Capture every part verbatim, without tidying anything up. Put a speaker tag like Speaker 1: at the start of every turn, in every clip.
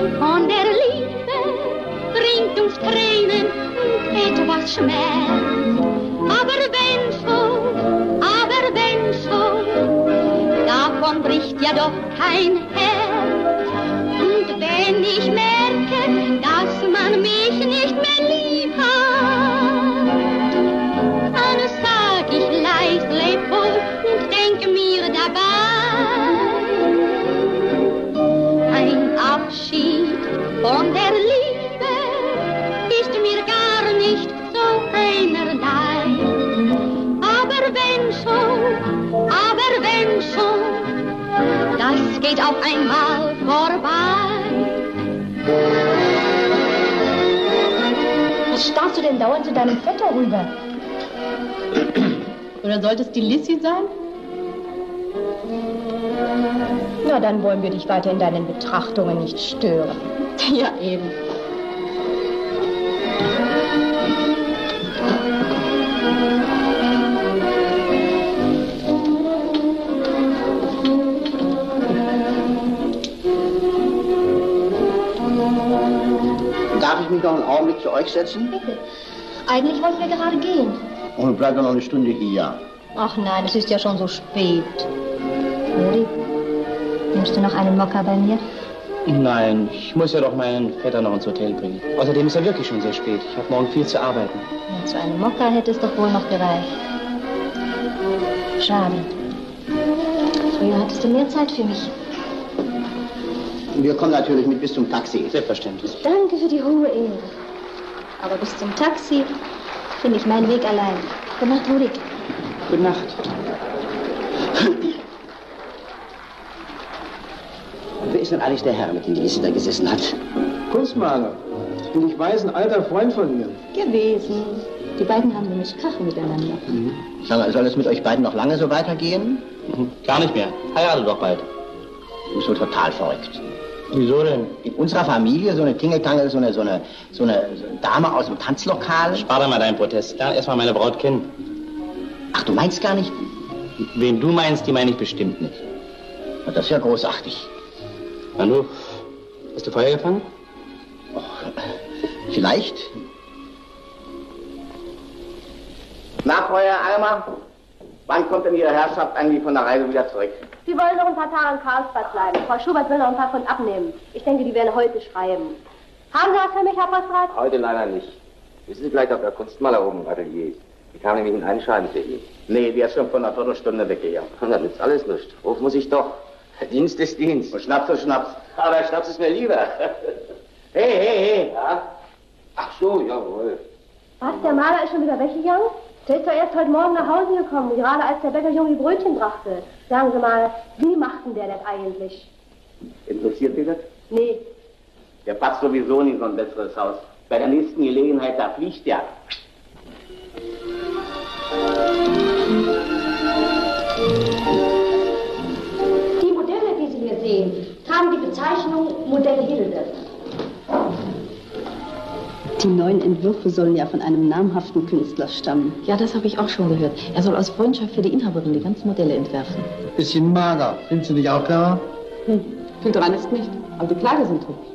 Speaker 1: von der Liebe bringt uns Tränen und etwas Schmerz. Aber wenn schon, aber wenn schon, davon bricht ja doch kein Herz. Und wenn ich merke, dass man mich nicht mehr lieb hat, dann sag ich leise leb wohl und denke mir dabei, ein Abschied von der Liebe ist mir gar nicht so einerlei. Aber wenn schon, aber wenn schon, das geht auf einmal vorbei.
Speaker 2: Was starrst du denn dauernd zu deinem Vetter rüber? Oder sollte es die Lissy sein? Na, dann wollen wir dich weiter in deinen Betrachtungen nicht stören. Ja, eben.
Speaker 3: Darf ich mich noch einen Augenblick zu euch setzen?
Speaker 2: Bitte. Eigentlich wollten wir gerade gehen.
Speaker 3: Und bleibt doch noch eine Stunde hier.
Speaker 2: Ach nein, es ist ja schon so spät. Rudi, nimmst du noch einen Mokka bei mir?
Speaker 4: Nein, ich muss ja doch meinen Vetter noch ins Hotel bringen. Außerdem ist er wirklich schon sehr spät. Ich habe morgen viel zu arbeiten.
Speaker 2: Ja, zu einem Mokka hätte es doch wohl noch gereicht. Schade. Früher hattest du mehr Zeit für mich.
Speaker 3: Wir kommen natürlich mit bis zum Taxi.
Speaker 4: Selbstverständlich.
Speaker 2: Danke für die hohe Ehre. Aber bis zum Taxi finde ich meinen Weg allein. Gute Nacht, Rudi.
Speaker 4: Gute Nacht.
Speaker 3: Wer ist denn eigentlich der Herr, mit dem die Lissy da gesessen hat?
Speaker 5: Kunstmaler. Und ich weiß, ein alter Freund von ihr.
Speaker 2: Gewesen. Die beiden haben nämlich Krach miteinander.
Speaker 3: Mhm. Sag mal, soll es mit euch beiden noch lange so weitergehen?
Speaker 4: Mhm. Gar nicht mehr. Heirate doch bald.
Speaker 3: Du bist so total verrückt.
Speaker 4: Wieso denn?
Speaker 3: In unserer Familie so eine Tingeltangel, so eine, so eine, so eine Dame aus dem Tanzlokal.
Speaker 4: Spar doch mal deinen Protest. Lern erst mal meine Braut kennen.
Speaker 3: Ach, du meinst gar nicht?
Speaker 4: Wen du meinst, die meine ich bestimmt nicht.
Speaker 3: Na, das ist ja großartig.
Speaker 4: Manu, hast du Feuer gefangen?
Speaker 3: Och, vielleicht. Na, Frau Almer, wann kommt denn Ihre Herrschaft eigentlich von der Reise wieder zurück?
Speaker 6: Sie wollen noch ein paar Tage in Karlsbad bleiben. Frau Schubert will noch ein paar Pfund abnehmen. Ich denke, die werden heute schreiben. Haben Sie was für mich, Herr Postrat?
Speaker 7: Heute leider nicht. Wissen Sie vielleicht, ob der Kunstmaler oben im Atelier ist? Die kam nämlich in einen Schreiben für ihn.
Speaker 3: Nee, die ist schon vor einer Viertelstunde weggegangen.
Speaker 7: Und dann nützt alles nichts. Ruf muss ich doch. Dienst ist Dienst.
Speaker 3: Und Schnaps ist Schnaps.
Speaker 7: Aber Schnaps ist mir lieber.
Speaker 3: Hey, hey, hey.
Speaker 7: Ja? Ach so, jawohl.
Speaker 6: Was, der Maler ist schon wieder weggegangen? Der ist doch erst heute Morgen nach Hause gekommen, gerade als der Bäckerjunge die Brötchen brachte. Sagen Sie mal, wie macht denn der das eigentlich?
Speaker 3: Interessiert Sie das?
Speaker 6: Nee.
Speaker 3: Der passt sowieso nicht so ein besseres Haus. Bei der nächsten Gelegenheit, da fliegt der.
Speaker 2: Die Modelle, die Sie hier sehen, tragen die Bezeichnung Modell Hilde.
Speaker 8: Die neuen Entwürfe sollen ja von einem namhaften Künstler stammen.
Speaker 9: Ja, das habe ich auch schon gehört. Er soll aus Freundschaft für die Inhaberin die ganzen Modelle entwerfen.
Speaker 5: Bisschen mager. Findest du nicht auch, Clara?
Speaker 9: Hm. Viel dran ist nicht, aber die Kleider sind hübsch.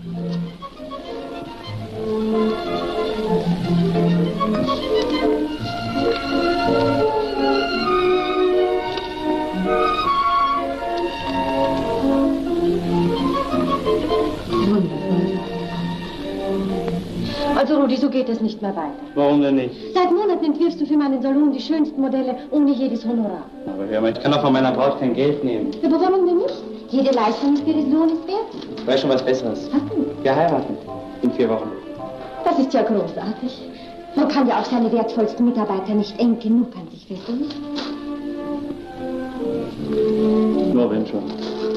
Speaker 2: Also Rudi, so geht es nicht mehr weiter.
Speaker 4: Warum denn nicht?
Speaker 2: Seit Monaten entwirfst du für meinen Salon die schönsten Modelle ohne jedes Honorar.
Speaker 4: Aber hör mal, ich kann doch von meiner Braut kein Geld nehmen.
Speaker 2: Aber warum denn nicht? Jede Leistung ist ihres Lohnes wert.
Speaker 4: Ich weiß schon was Besseres.
Speaker 2: Was denn?
Speaker 4: Wir heiraten. In vier Wochen.
Speaker 2: Das ist ja großartig. Man kann ja auch seine wertvollsten Mitarbeiter nicht eng genug an sich fesseln.
Speaker 4: Nur wenn schon.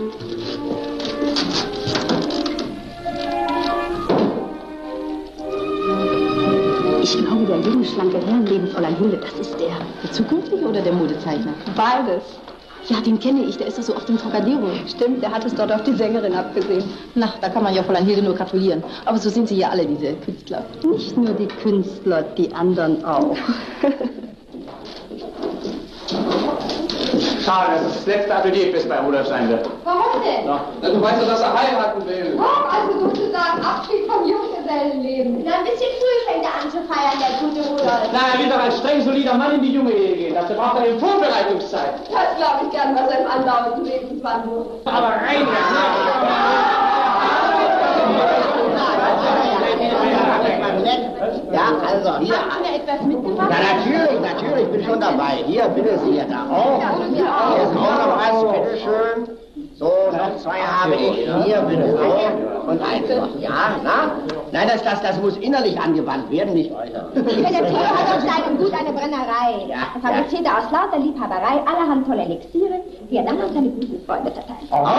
Speaker 8: Ich glaube, der junge, schlanke Herr neben Fräulein Hilde, das ist der.
Speaker 9: Der zukünftige oder der Modezeichner?
Speaker 8: Beides.
Speaker 9: Ja, den kenne ich. Der ist doch so oft im Trocadero.
Speaker 8: Stimmt, der hat es dort auf die Sängerin abgesehen.
Speaker 9: Na, da kann man ja Fräulein Hilde nur gratulieren. Aber so sind sie ja alle, diese Künstler.
Speaker 8: Nicht nur die Künstler, die anderen auch.
Speaker 4: Schade, dass es das letzte Atelier bis bei Rudolf sein wird.
Speaker 6: Warum denn?
Speaker 4: Ja. Na, du weißt doch, dass er heiraten will.
Speaker 6: Ach, also sozusagen Abschied vom Junggesellenleben. Na, ein bisschen früh fängt er an zu feiern, der gute Rudolf.
Speaker 4: Na, er will doch als streng solider Mann in die junge Ehe gehen. Dafür braucht er eine Vorbereitungszeit.
Speaker 6: Das glaube ich gern bei seinem anlaufenden Lebenswandel.
Speaker 4: Aber rein,
Speaker 3: Ja, also hier.
Speaker 6: Haben Sie mir etwas mitgebracht?
Speaker 3: Ja, natürlich, natürlich, ich bin schon dabei. Hier, bitte Sie, da auch. Hier ist auch noch was, bitteschön. So, noch zwei habe ich. Hier, bitte auch. Und eins noch. Ja, na? Nein, das, das, das muss innerlich angewandt werden, nicht äußerlich.
Speaker 2: Der Theo hat auf seinem Gut eine Brennerei.
Speaker 3: Ja,
Speaker 2: Er fabriziert ja. aus lauter Liebhaberei allerhand tolle Elixiere, die er dann an seine guten Freunde verteilt.
Speaker 3: Oh.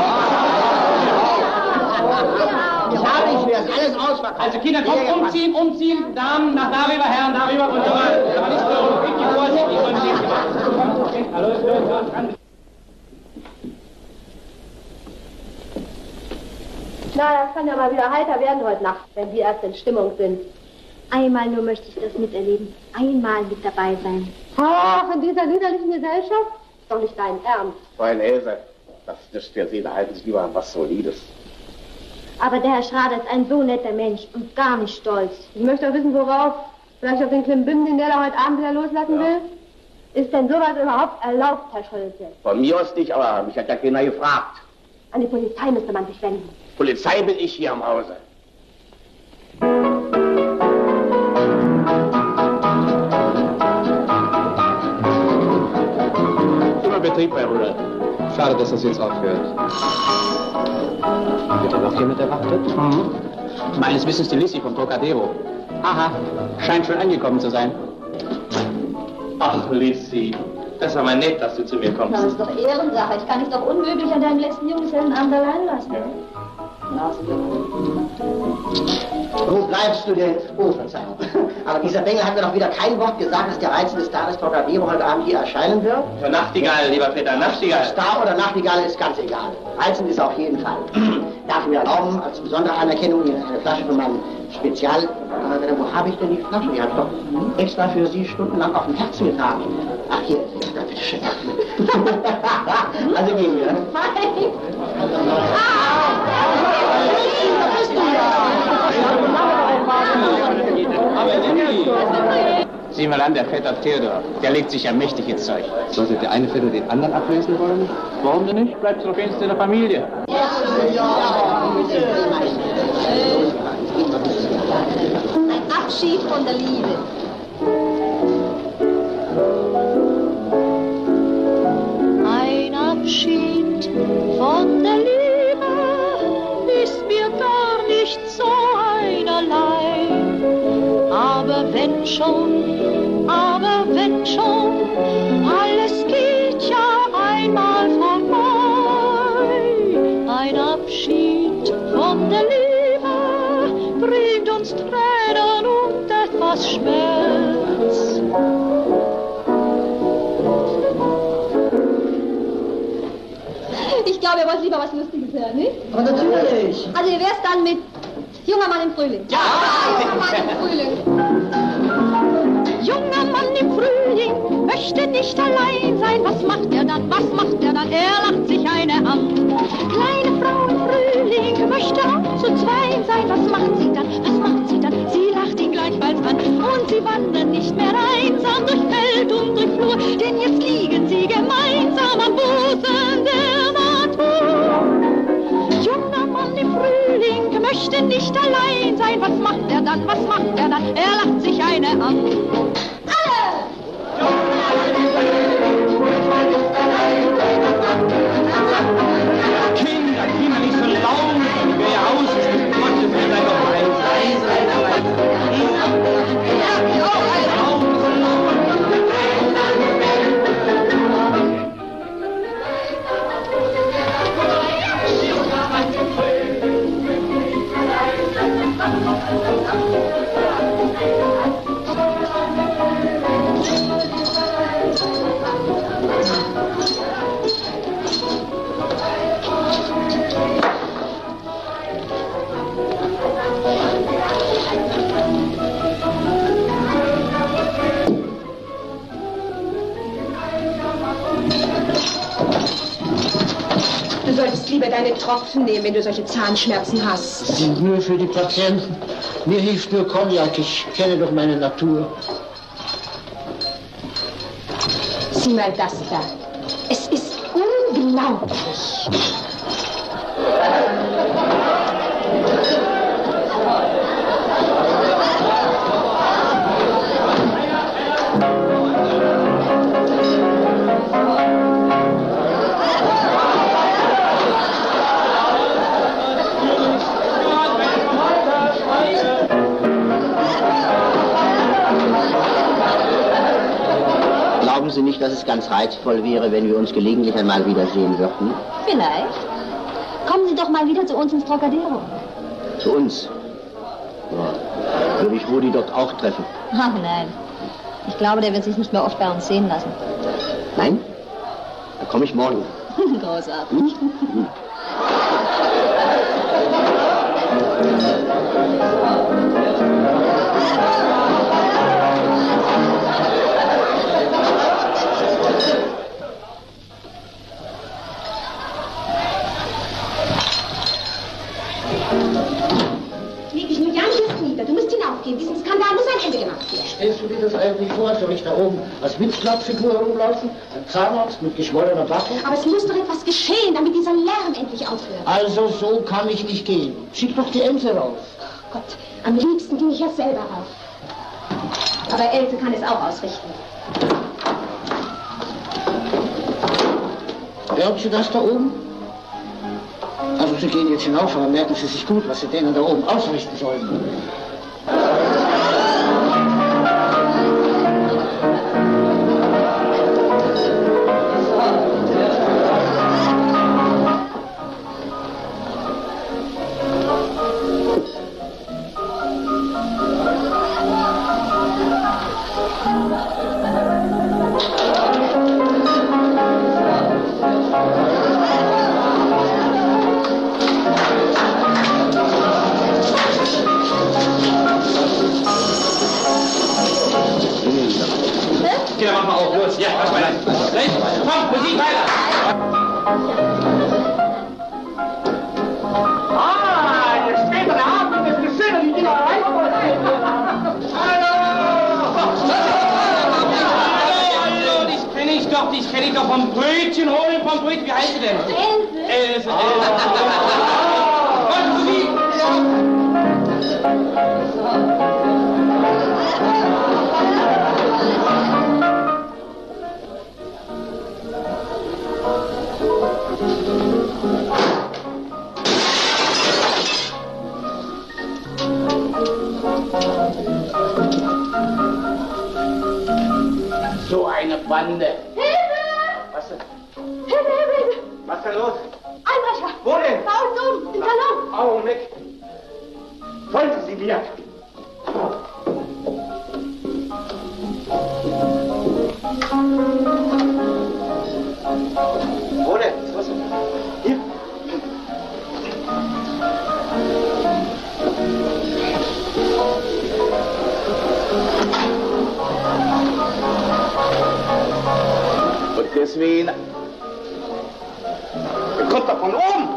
Speaker 3: Das habe ich mir das alles ausverkauft.
Speaker 4: Also Kinder, kommt, umziehen, umziehen, Damen nach darüber, Herren darüber und so weiter. Aber nicht so, richtig vorsichtig und nicht gemacht. Hallo, hallo,
Speaker 6: Na, das kann ja mal wieder heiter werden heute Nacht, wenn Sie erst in Stimmung sind.
Speaker 2: Einmal nur möchte ich das miterleben. Einmal mit dabei sein.
Speaker 6: Ach, in dieser liederlichen Gesellschaft? Ist doch nicht dein Ernst.
Speaker 3: Fräulein Else, das ist nicht für Sie, da halten Sie lieber an was Solides.
Speaker 2: Aber der Herr Schrader ist ein so netter Mensch und gar nicht stolz.
Speaker 6: Ich möchte auch wissen, worauf. Vielleicht auf den Klimbim, den der da heute Abend wieder loslassen
Speaker 3: Ja.
Speaker 6: will? Ist denn sowas überhaupt erlaubt, Herr Schulze?
Speaker 3: Von mir aus nicht, aber mich hat ja keiner gefragt.
Speaker 6: An die Polizei müsste man sich wenden.
Speaker 3: Polizei bin ich hier am Hause.
Speaker 4: Immer Betrieb bei Rudolf. Schade, dass das jetzt aufhört. Wird da noch jemand erwartet? Mhm. Meines Wissens die Lissi vom Trocadero. Aha, scheint schon angekommen zu sein. Ach, Lissi, das ist aber nett, dass du zu mir kommst.
Speaker 2: Das ist doch Ehrensache. Ich kann dich doch unmöglich an deinem letzten Junggesellenabend allein lassen.
Speaker 4: Ja.
Speaker 3: Wo bleibst du denn? Oh, Verzeihung. Aber dieser Bengel hat mir doch wieder kein Wort gesagt, dass der reizende Star des Trocadero heute Abend hier erscheinen wird.
Speaker 4: Ja, Nachtigall, lieber Peter, Nachtigall.
Speaker 3: Star oder Nachtigall ist ganz egal. Reizend ist auf jeden Fall. Darf ich mir erlauben, als besondere Anerkennung Ihnen eine Flasche von meinem Spezial... Äh, wo habe ich denn die Flasche? Die habe ich doch extra für Sie stundenlang auf dem Herzen getragen. Ach, hier. Ja, bitte schön. Also gehen wir.
Speaker 4: Sieh mal an, der Vetter Theodor, der legt sich ja mächtig ins Zeug.
Speaker 7: Sollte der eine Vetter den anderen ablösen wollen?
Speaker 4: Warum denn nicht? Bleibst du doch wenigstens in der Familie.
Speaker 2: Ein Abschied von der Liebe.
Speaker 1: Ein Abschied von der Liebe ist mir gar nicht so einerlei. Aber wenn schon, aber wenn schon, alles geht ja einmal vorbei. Ein Abschied von der Liebe bringt uns Tränen und etwas Schmerz.
Speaker 2: Ich glaube, ihr wollt lieber was Lustiges hören, nicht?
Speaker 3: Aber natürlich.
Speaker 2: Also, wie wär's dann mit Junger Mann im Frühling?
Speaker 1: Ja!
Speaker 2: Junger Mann im Frühling.
Speaker 1: Junger Mann im Frühling möchte nicht allein sein. Was macht er dann? Was macht er dann? Er lacht sich eine an. Kleine Frau im Frühling möchte auch zu zweit sein. Was macht sie dann? Was macht sie dann? Sie lacht ihn gleichfalls an. Und sie wandern nicht mehr einsam durch Feld und durch Flur. Denn jetzt liegen sie gemeinsam am Busen der Natur. Junger Mann im Frühling möchte nicht allein sein. Was macht er dann? Was macht er dann? Er lacht sich eine an.
Speaker 4: Kinder, Kinder, nicht so laut. Wer aus ist, mit Gottes Willen, seid doch leise, leise, leise.
Speaker 10: solltest lieber deine Tropfen nehmen, wenn du solche Zahnschmerzen hast.
Speaker 3: Das sind nur für die Patienten. Mir hilft nur Cognac. Ich kenne doch meine Natur.
Speaker 10: Sieh mal das da. Es ist unglaublich.
Speaker 3: Glauben Sie nicht, dass es ganz reizvoll wäre, wenn wir uns gelegentlich einmal wiedersehen würden?
Speaker 2: Vielleicht. Kommen Sie doch mal wieder zu uns ins Trocadero.
Speaker 3: Zu uns? Ja. Würde ich Rudi dort auch treffen?
Speaker 2: Ach nein. Ich glaube, der wird sich nicht mehr oft bei uns sehen lassen.
Speaker 3: Nein? Da komme ich morgen.
Speaker 2: Großartig.
Speaker 3: Hm?
Speaker 10: Diesem Skandal muss ein Ende gemacht werden.
Speaker 3: Stellst du dir das eigentlich vor, soll ich da oben als Witzklappfigur herumlaufen? Ein Zahnarzt mit geschwollener Backe?
Speaker 10: Aber es muss doch etwas geschehen, damit dieser Lärm endlich aufhört.
Speaker 3: Also so kann ich nicht gehen. Schick doch die Else raus.
Speaker 10: Ach Gott, am liebsten gehe ich ja selber rauf. Aber Else kann es auch ausrichten.
Speaker 3: Hört Sie das da oben? Also Sie gehen jetzt hinauf, aber merken Sie sich gut, was Sie denen da oben ausrichten sollen.
Speaker 4: Kinder, mach mal auf, los. Ja, mach mal. Rechts, komm, Musik weiter.
Speaker 3: Ah, der spätere Abend ist eine schöne, die Kinder reinkommen. Hallo!
Speaker 4: Hallo, dich kenne ich doch, dich kenne ich doch vom Brötchen holen, vom Brötchen. Wie heißt du denn?
Speaker 2: Else.
Speaker 4: Else, Else. Und Musik.
Speaker 3: So eine Bande.
Speaker 10: Hilfe!
Speaker 3: Was denn?
Speaker 10: Hilfe, Hilfe, Hilfe!
Speaker 3: Was denn los?
Speaker 10: Einbrecher!
Speaker 3: Wo denn?
Speaker 10: Da unten oben, im Salon!
Speaker 3: Augenblick. Folgen Sie mir. Wo denn? Was? Hier. Und deswegen... Er kommt doch von oben!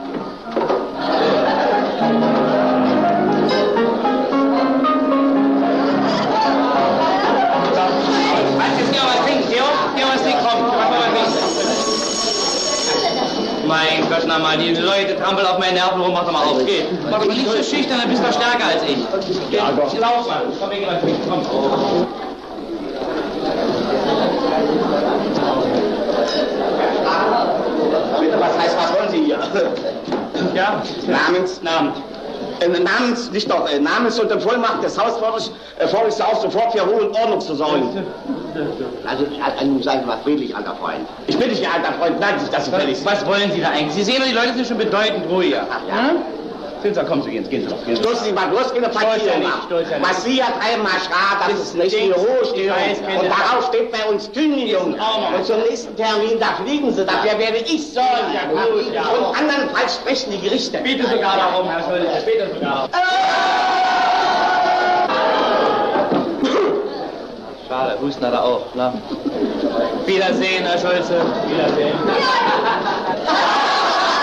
Speaker 4: Mein Gott, na mal, die Leute trampeln auf meine Nerven rum, mach doch mal auf, geh. Mach doch mal nicht so schüchtern, dann bist du stärker als ich. Ja, doch. Lauf mal, komm, weg, komm.
Speaker 3: Bitte, was heißt, was wollen Sie hier?
Speaker 4: Ja?
Speaker 3: Namens?
Speaker 4: Namens.
Speaker 3: Äh, namens, nicht doch, äh, Namens und Vollmacht des Hausforders äh, fordere ich Sie auf, sofort für Ruhe und Ordnung zu sorgen. Also, also sagen Sie mal friedlich, alter Freund. Ich bitte dich, alter Freund, merken Sie sich das gefälligst.
Speaker 4: Was wollen Sie da eigentlich? Sie sehen doch, die Leute sind schon bedeutend ruhiger.
Speaker 3: Ach ja? Hm?
Speaker 4: Silsa, kommen Sie, gehen Sie, gehen Sie doch. Gehen Sie.
Speaker 3: Stoßen Sie mal los, gehen Sie
Speaker 4: Stolz ja nicht, stolz ja nicht.
Speaker 3: Was Sie hier treiben, Maschra, das ist nicht die Ruhestörung. Und darauf steht bei uns Kündigung. Und zum nächsten Termin, da fliegen Sie, dafür werde ich sorgen.
Speaker 4: Ja, gut, ja.
Speaker 3: Und andernfalls sprechen die Gerichte.
Speaker 4: Bitte sogar darum, Herr Schulze, später sogar. Schade, Husten hat er auch, klar. Wiedersehen, Herr Schulze. Wiedersehen.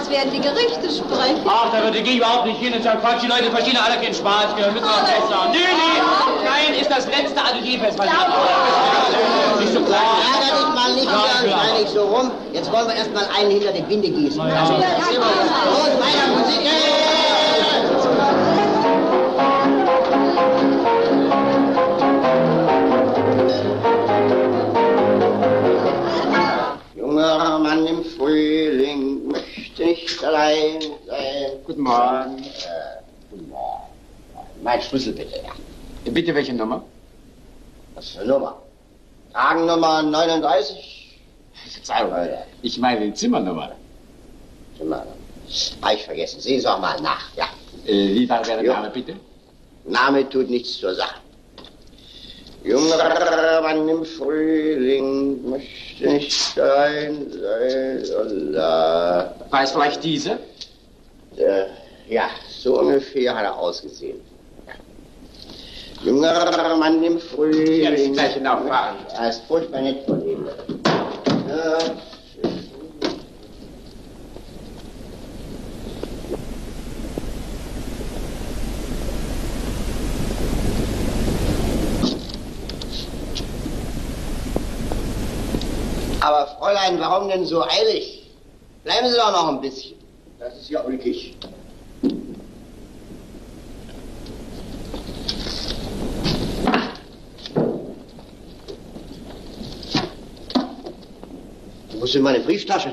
Speaker 11: als werden die Gerüchte sprechen.
Speaker 4: Ach, da würde ich überhaupt nicht hin und sagen, Quatsch, die Leute verstehen alle keinen Spaß, wir müssen was besser. Nee, nee, nein, ist das letzte Atelierfest, was ich nicht so klar.
Speaker 3: Ärger dich mal nicht, ja, nicht so rum. Jetzt wollen wir erst mal einen hinter die Binde gießen. Ja. Los, weiter Musik! Junger Mann im Frühling möchte nicht allein sein.
Speaker 5: Guten Morgen.
Speaker 3: Äh, guten Morgen. Mein Schlüssel bitte, ja.
Speaker 5: Bitte, welche Nummer?
Speaker 3: Was für Nummer? Tagennummer neununddreißig?
Speaker 5: Verzeihung, ich meine Zimmernummer.
Speaker 3: Zimmernummer. Hab ich vergessen. Sehen Sie auch mal nach, ja.
Speaker 5: Äh, wie war der Name, bitte?
Speaker 3: Name tut nichts zur Sache. Junger Mann im Frühling möchte nicht allein sein.
Speaker 5: War es vielleicht diese?
Speaker 3: Äh, ja, so ungefähr hat er ausgesehen. Junger Mann im Frühling.
Speaker 5: Ja, das gleiche nachfragen.
Speaker 3: Er ist furchtbar nett von ihm. Ja. Aber Fräulein, warum denn so eilig? Bleiben Sie doch noch ein bisschen. Das ist ja ulkig. Wo ist denn meine Brieftasche?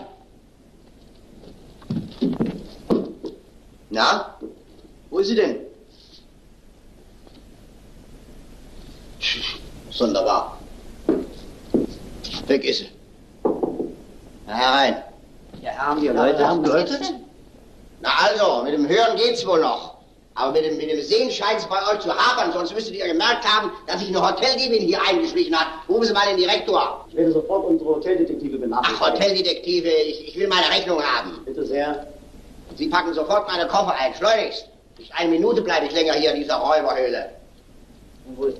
Speaker 3: Na? Wo ist sie denn? Sonderbar. Weg ist sie. Na, herein.
Speaker 5: Ja, haben die Leute haben
Speaker 3: geläutet? Na also, mit dem Hören geht's wohl noch. Aber mit dem, mit dem Sehen scheint es bei euch zu hapern, sonst müsstet ihr gemerkt haben, dass sich eine Hoteldiebin hier eingeschlichen hat. Rufen Sie mal den Direktor.
Speaker 12: Ich werde sofort unsere Hoteldetektive benachrichtigen.
Speaker 3: Ach, Hoteldetektive, ich, ich will meine Rechnung haben.
Speaker 12: Bitte sehr.
Speaker 3: Sie packen sofort meine Koffer ein, schleunigst. Nicht eine Minute bleibe ich länger hier in dieser Räuberhöhle.
Speaker 12: Wohl.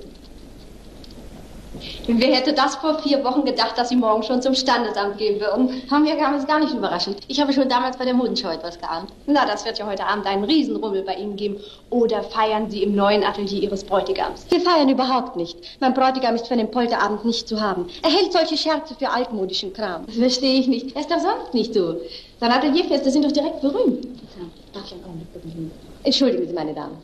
Speaker 11: Wer hätte das vor vier Wochen gedacht, dass Sie morgen schon zum Standesamt gehen würden?
Speaker 9: Haben wir gar, ist gar nicht überraschend. Ich habe schon damals bei der Modenschau etwas geahnt.
Speaker 11: Na, das wird ja heute Abend einen Riesenrummel bei Ihnen geben. Oder feiern Sie im neuen Atelier Ihres Bräutigams?
Speaker 6: Wir feiern überhaupt nicht. Mein Bräutigam ist für den Polterabend nicht zu haben. Er hält solche Scherze für altmodischen Kram.
Speaker 9: Das verstehe ich nicht. Er ist doch sonst nicht so. Seine Atelierfeste sind doch direkt berühmt. Darf ich einen Augenblick bitte?
Speaker 6: Entschuldigen Sie, meine Damen.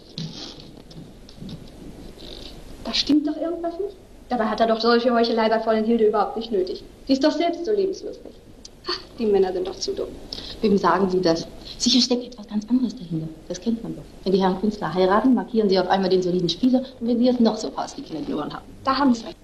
Speaker 11: Da stimmt doch irgendwas nicht. Dabei hat er doch solche Heuchelei bei Fräulein Hilde überhaupt nicht nötig. Sie ist doch selbst so lebenslustig. Ach, die Männer sind doch zu dumm.
Speaker 9: Wem sagen Sie das? Sicher steckt etwas ganz anderes dahinter. Das kennt man doch. Wenn die Herren Künstler heiraten, markieren sie auf einmal den soliden Spieler und wenn sie es noch so faustdick in den Ohren haben.
Speaker 11: Da haben Sie recht.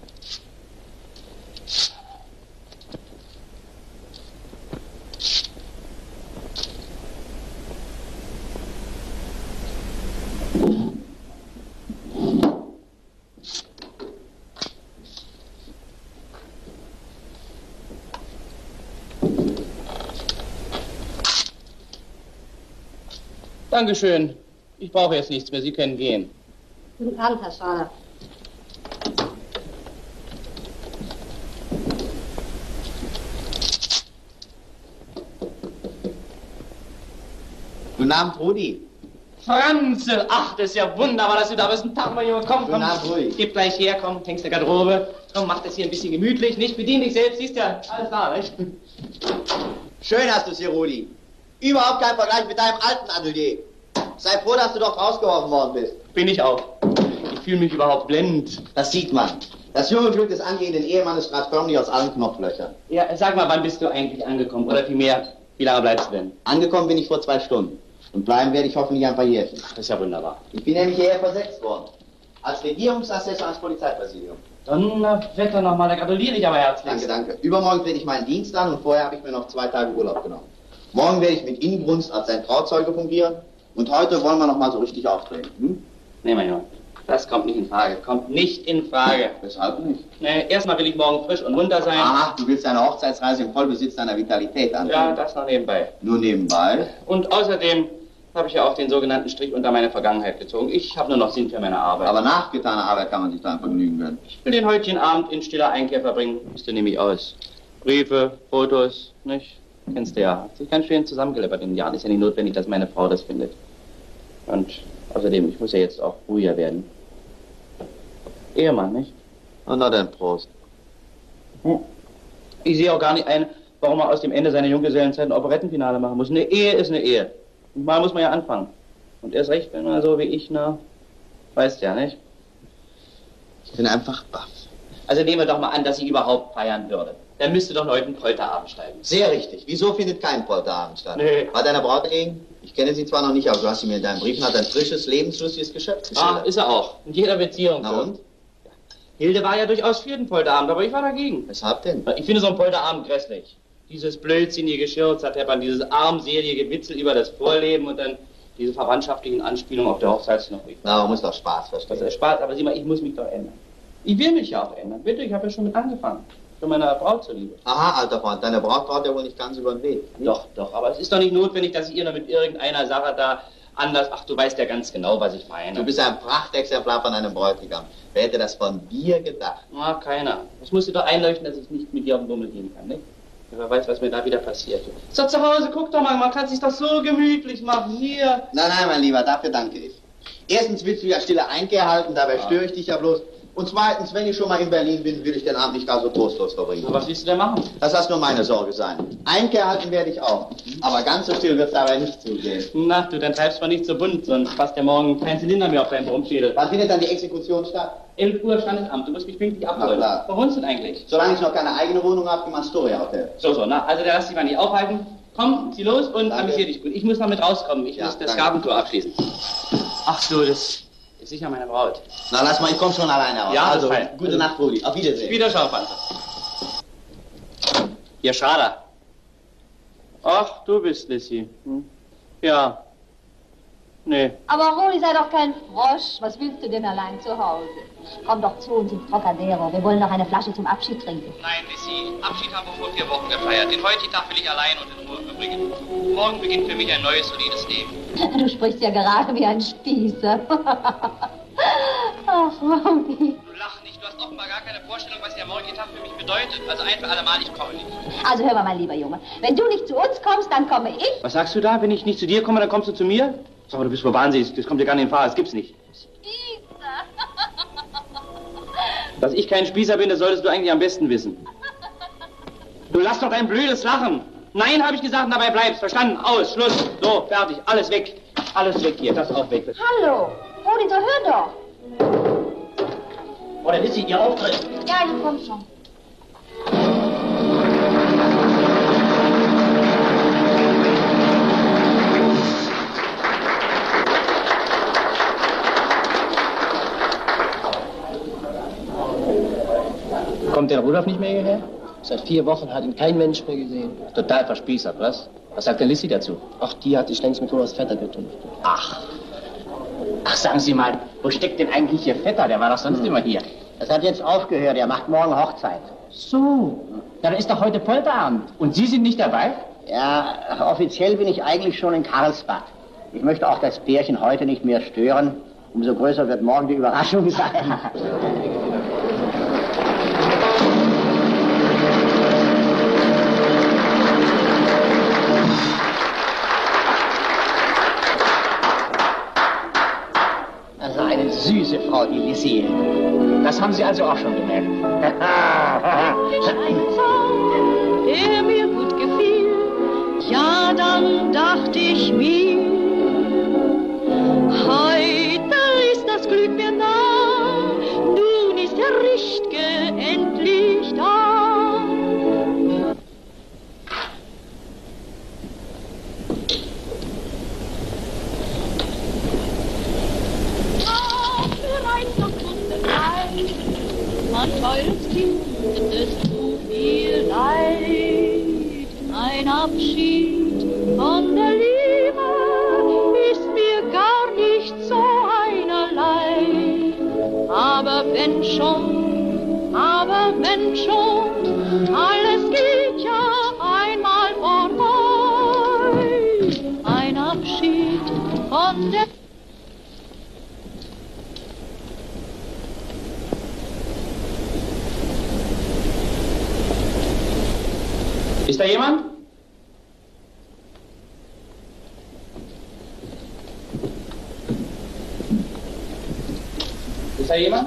Speaker 4: Dankeschön. Ich brauche jetzt nichts mehr. Sie können gehen.
Speaker 6: Guten Abend, Herr Schwader.
Speaker 3: Guten Abend, Rudi.
Speaker 4: Franzl! Ach, das ist ja wunderbar, dass du da bist. Ein Tag mal, Junge. Komm, komm.
Speaker 3: Guten Abend, Rudi.
Speaker 4: Gib gleich her, komm, hängst der Garderobe. Komm, mach das hier ein bisschen gemütlich. Nicht bedien dich selbst, siehst ja, alles da, nicht?
Speaker 3: Schön hast du es hier, Rudi. Überhaupt kein Vergleich mit deinem alten Atelier. Sei froh, dass du doch rausgeworfen worden bist.
Speaker 4: Bin ich auch. Ich fühle mich überhaupt blendend.
Speaker 3: Das sieht man. Das junge Glück des angehenden Ehemannes strahlt förmlich aus allen Knopflöchern.
Speaker 4: Ja, sag mal, wann bist du eigentlich angekommen? Oder vielmehr, wie lange bleibst du denn?
Speaker 3: Angekommen bin ich vor zwei Stunden. Und bleiben werde ich hoffentlich ein paar Jährchen.
Speaker 4: Das ist ja wunderbar.
Speaker 3: Ich bin nämlich hierher versetzt worden. Als Regierungsassessor ans Polizeipräsidium.
Speaker 4: Donnerwetter nochmal, da gratuliere ich aber herzlich.
Speaker 3: Danke, danke. Übermorgen trete ich meinen Dienst an und vorher habe ich mir noch zwei Tage Urlaub genommen. Morgen werde ich mit Inbrunst als sein Trauzeuge fungieren. Und heute wollen wir noch mal so richtig auftreten. Hm?
Speaker 4: Nee, mein Junge, das kommt nicht in Frage. Kommt nicht in Frage.
Speaker 3: Weshalb nicht?
Speaker 4: Nee, erstmal will ich morgen frisch und munter sein.
Speaker 3: Ach, du willst deine Hochzeitsreise im Vollbesitz deiner Vitalität antreten.
Speaker 4: Ja, das noch nebenbei.
Speaker 3: Nur nebenbei?
Speaker 4: Und außerdem habe ich ja auch den sogenannten Strich unter meine Vergangenheit gezogen. Ich habe nur noch Sinn für meine Arbeit.
Speaker 3: Aber nach getaner Arbeit kann man sich da ein Vergnügen gönnen.
Speaker 4: Ich will den heutigen Abend in stiller Einkehr verbringen. Bist du nämlich aus. Briefe, Fotos, nicht? Kennst du ja. Hat sich ganz schön zusammengeleppert in den Jahren. Ist ja nicht notwendig, dass meine Frau das findet. Und außerdem, ich muss ja jetzt auch ruhiger werden. Ehemann, nicht?
Speaker 7: Und na dann, Prost.
Speaker 4: Hm. Ich sehe auch gar nicht ein, warum man aus dem Ende seiner Junggesellenzeit ein Operettenfinale machen muss. Eine Ehe ist eine Ehe. Und mal muss man ja anfangen. Und erst recht, wenn man so wie ich, na, weißt ja, nicht?
Speaker 7: Ich bin einfach baff.
Speaker 4: Also nehmen wir doch mal an, dass sie überhaupt feiern würde. Dann müsste doch heute ein Polterabend steigen.
Speaker 3: Sehr richtig. Wieso findet kein Polterabend statt?
Speaker 4: Nee.
Speaker 3: War deine Braut dagegen? Ich kenne sie zwar noch nicht, aber du hast sie mir in deinen Briefen als ein frisches, lebenslustiges Geschöpf geschildert.
Speaker 4: Ah, ist er auch. In jeder Beziehung.
Speaker 3: Na und?
Speaker 4: Hilde war ja durchaus für den Polterabend, aber ich war dagegen.
Speaker 3: Weshalb denn?
Speaker 4: Ich finde so einen Polterabend grässlich. Dieses blödsinnige Geschirr, zerteppern, dieses armselige Witzel über das Vorleben und dann diese verwandtschaftlichen Anspielungen auf der Hochzeitsnoche.
Speaker 3: Na, man muss doch Spaß verstehen.
Speaker 4: Das ist Spaß, aber sieh mal, ich muss mich doch ändern. Ich will mich ja auch ändern. Bitte, ich habe ja schon mit angefangen. Für meine Braut zuliebe.
Speaker 3: Aha, alter Freund, deine Braut braucht ja wohl nicht ganz über den Weg. Nicht?
Speaker 4: Doch, doch, aber es ist doch nicht notwendig, dass ich ihr noch mit irgendeiner Sache da anders... Ach, du weißt ja ganz genau, was ich meine.
Speaker 3: Du bist ein Prachtexemplar von einem Bräutigam. Wer hätte das von dir gedacht?
Speaker 4: Na, keiner. Das musst du doch einleuchten, dass ich nicht mit dir auf den Bummel gehen kann, nicht? Wer weiß, was mir da wieder passiert. So, zu Hause, guck doch mal, man kann sich doch so gemütlich machen. Hier.
Speaker 3: Nein, nein, mein Lieber, dafür danke ich. Erstens willst du ja stille Einkehr halten, dabei
Speaker 4: ja.
Speaker 3: störe ich dich ja bloß. Und zweitens, wenn ich schon mal in Berlin bin, will ich den Abend nicht gar so trostlos verbringen.
Speaker 4: Aber was willst du denn machen?
Speaker 3: Das hast nur meine Sorge sein. Einkehr halten werde ich auch. Aber ganz so still wird es dabei nicht zugehen.
Speaker 4: Na, du, dann treibst mal nicht so bunt, sonst passt ja morgen kein Zylinder mehr auf deinen Brummschädel.
Speaker 3: Wann findet dann die Exekution statt?
Speaker 4: elf Uhr Standesamt, du musst mich pünktlich abholen.
Speaker 3: Na klar.
Speaker 4: Wo wohnst du denn eigentlich?
Speaker 3: Solange ich noch keine eigene Wohnung habe, im Astoria Hotel.
Speaker 4: So, so, na, also da lass dich mal nicht aufhalten. Komm, zieh los und
Speaker 3: Danke.
Speaker 4: amüsier dich gut. Ich muss noch mit rauskommen, ich
Speaker 3: Ja,
Speaker 4: muss das
Speaker 3: danke.
Speaker 4: Gartentor abschließen. Ach so, das ist sicher meine Braut.
Speaker 3: Na, lass mal, ich komm schon alleine raus.
Speaker 4: Ja,
Speaker 3: also,
Speaker 4: fein.
Speaker 3: gute Nacht, Rudi. Auf Wiedersehen.
Speaker 4: Wiederschauen, Panzer. Hier, Schrader. Ach, du bist Lissy. Hm? Ja. Nee.
Speaker 10: Aber Rudi, sei doch kein Frosch. Was willst du denn allein zu Hause? Komm doch zu uns ins Trocadero. Wir wollen noch eine Flasche zum Abschied trinken.
Speaker 4: Nein, Lissy, Abschied haben wir vor vier Wochen gefeiert. Den heutigen Tag will ich allein und in Ruhe verbringen. Morgen beginnt für mich ein neues, solides Leben.
Speaker 10: Du sprichst ja gerade wie ein Spießer. Ach, Rudi.
Speaker 4: Du lach nicht, du hast offenbar gar keine Vorstellung, was der morgige Tag für mich bedeutet. Also ein für alle Mal, ich komme nicht.
Speaker 10: Also hör mal, mein lieber Junge. Wenn du nicht zu uns kommst, dann komme ich.
Speaker 4: Was sagst du da? Wenn ich nicht zu dir komme, dann kommst du zu mir? Sag mal, du bist wohl wahnsinnig. Das kommt dir gar nicht in Frage. Das gibt's nicht.
Speaker 10: Spießer.
Speaker 4: Dass ich kein Spießer bin, das solltest du eigentlich am besten wissen. Du lass doch dein blödes Lachen. Nein, habe ich gesagt, dabei bleibst. Verstanden? Aus, Schluss. So, fertig. Alles weg. Alles weg hier. Das auch weg.
Speaker 10: Hallo. Rudi, so hör doch.
Speaker 3: Oder ist sie ihr Auftritt?
Speaker 10: Ja, ich komm schon.
Speaker 13: Kommt der Rudolf nicht mehr hierher? Seit vier Wochen hat ihn kein Mensch mehr gesehen.
Speaker 4: Total verspießert, was? Was sagt der Lissy dazu?
Speaker 13: Ach, die hat sich längst mit Rudolfs Vetter getun.
Speaker 4: Ach. Ach, sagen Sie mal, wo steckt denn eigentlich Ihr Vetter? Der war doch sonst hm. immer hier.
Speaker 3: Das hat jetzt aufgehört. Er macht morgen Hochzeit.
Speaker 4: So. Ja, dann ist doch heute Polterabend. Und Sie sind nicht dabei?
Speaker 3: Ja, offiziell bin ich eigentlich schon in Karlsbad. Ich möchte auch das Pärchen heute nicht mehr stören. Umso größer wird morgen die Überraschung sein. Also eine süße Frau, die Lissy.
Speaker 4: Das haben Sie also auch schon gemerkt.
Speaker 1: Ein Song, der mir gut gefiel. Ja, dann dachte ich mir, heute ist das Glück mir nah, nun ist der Richtige endlich da. Ach, für ein so gutes Leid, mein teures Kind, es tut mir leid. Ein Abschied von der Liebe ist mir gar nicht so einerlei. Aber wenn schon, aber wenn schon, alles geht ja einmal vorbei. Ein Abschied von der
Speaker 4: Ist da jemand? da jemand?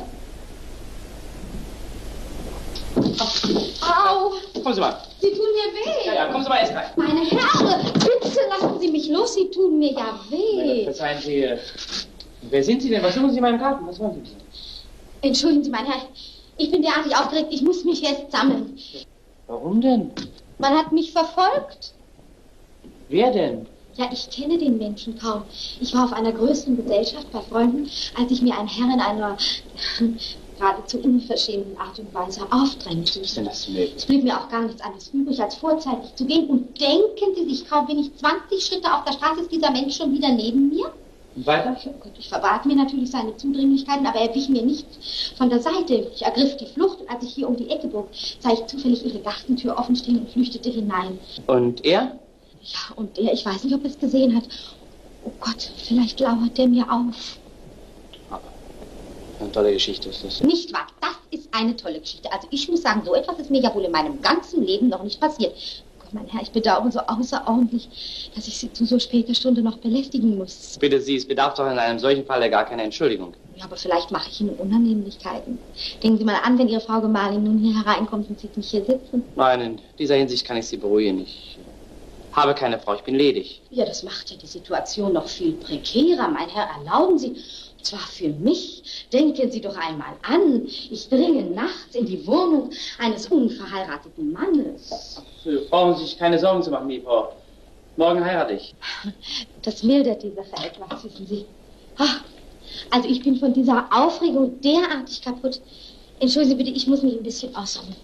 Speaker 11: Au!
Speaker 4: Kommen Sie mal.
Speaker 11: Sie tun mir weh.
Speaker 4: Ja, ja, kommen Sie mal erst rein.
Speaker 11: Meine Herren, bitte lassen Sie mich los. Sie tun mir ja weh.
Speaker 4: Verzeihen Sie, äh, wer sind Sie denn? Was suchen Sie in meinem Garten? Was wollen Sie?
Speaker 11: Entschuldigen Sie, mein Herr. Ich bin derartig aufgeregt. Ich muss mich jetzt sammeln.
Speaker 4: Warum denn?
Speaker 11: Man hat mich verfolgt.
Speaker 4: Wer denn?
Speaker 11: Ja, ich kenne den Menschen kaum. Ich war auf einer größeren Gesellschaft bei Freunden, als ich mir ein Herr in einer geradezu unverschämten Art und Weise aufdrängte.
Speaker 4: Was ist denn das möglich?
Speaker 11: Es blieb mir auch gar nichts anderes übrig, als vorzeitig zu gehen. Und denken Sie sich, kaum bin ich zwanzig Schritte auf der Straße, ist dieser Mensch schon wieder neben mir?
Speaker 4: Und weiter?
Speaker 11: Oh Gott, ich verbat mir natürlich seine Zudringlichkeiten, aber er wich mir nicht von der Seite. Ich ergriff die Flucht und als ich hier um die Ecke bog, sah ich zufällig ihre Gartentür offen stehen und flüchtete hinein.
Speaker 4: Und er?
Speaker 11: Ja, und der, ich weiß nicht, ob er es gesehen hat. Oh Gott, vielleicht lauert der mir auf.
Speaker 4: Aber eine tolle Geschichte ist das.
Speaker 11: Nicht wahr? Das ist eine tolle Geschichte. Also ich muss sagen, so etwas ist mir ja wohl in meinem ganzen Leben noch nicht passiert. Gott, mein Herr, ich bedauere so außerordentlich, dass ich Sie zu so später Stunde noch belästigen muss.
Speaker 4: Bitte Sie, es bedarf doch in einem solchen Fall ja gar keine Entschuldigung.
Speaker 11: Ja, aber vielleicht mache ich Ihnen Unannehmlichkeiten. Denken Sie mal an, wenn Ihre Frau Gemahlin nun hier hereinkommt und sieht mich hier sitzen.
Speaker 4: Nein, in dieser Hinsicht kann ich Sie beruhigen. Ich habe keine Frau, ich bin ledig.
Speaker 11: Ja, das macht ja die Situation noch viel prekärer, mein Herr. Erlauben Sie, und zwar für mich. Denken Sie doch einmal an, ich dringe nachts in die Wohnung eines unverheirateten Mannes.
Speaker 4: Sie brauchen sich keine Sorgen zu machen, liebe Frau. Morgen heirate ich.
Speaker 11: Das mildert die Sache etwas, wissen Sie. Ach, also ich bin von dieser Aufregung derartig kaputt. Entschuldigen Sie bitte, ich muss mich ein bisschen ausruhen.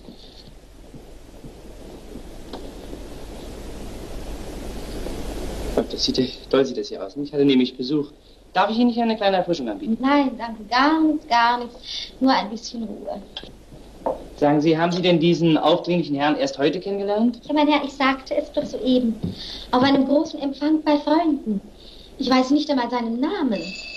Speaker 4: Das sieht ja, toll sieht das hier aus. Ich hatte nämlich Besuch. Darf ich Ihnen nicht eine kleine Erfrischung anbieten?
Speaker 11: Nein, danke, gar nichts, gar nichts. Nur ein bisschen Ruhe.
Speaker 4: Sagen Sie, haben Sie denn diesen aufdringlichen Herrn erst heute kennengelernt?
Speaker 11: Ja, mein Herr, ich sagte es doch soeben. Auf einem großen Empfang bei Freunden. Ich weiß nicht einmal seinen Namen.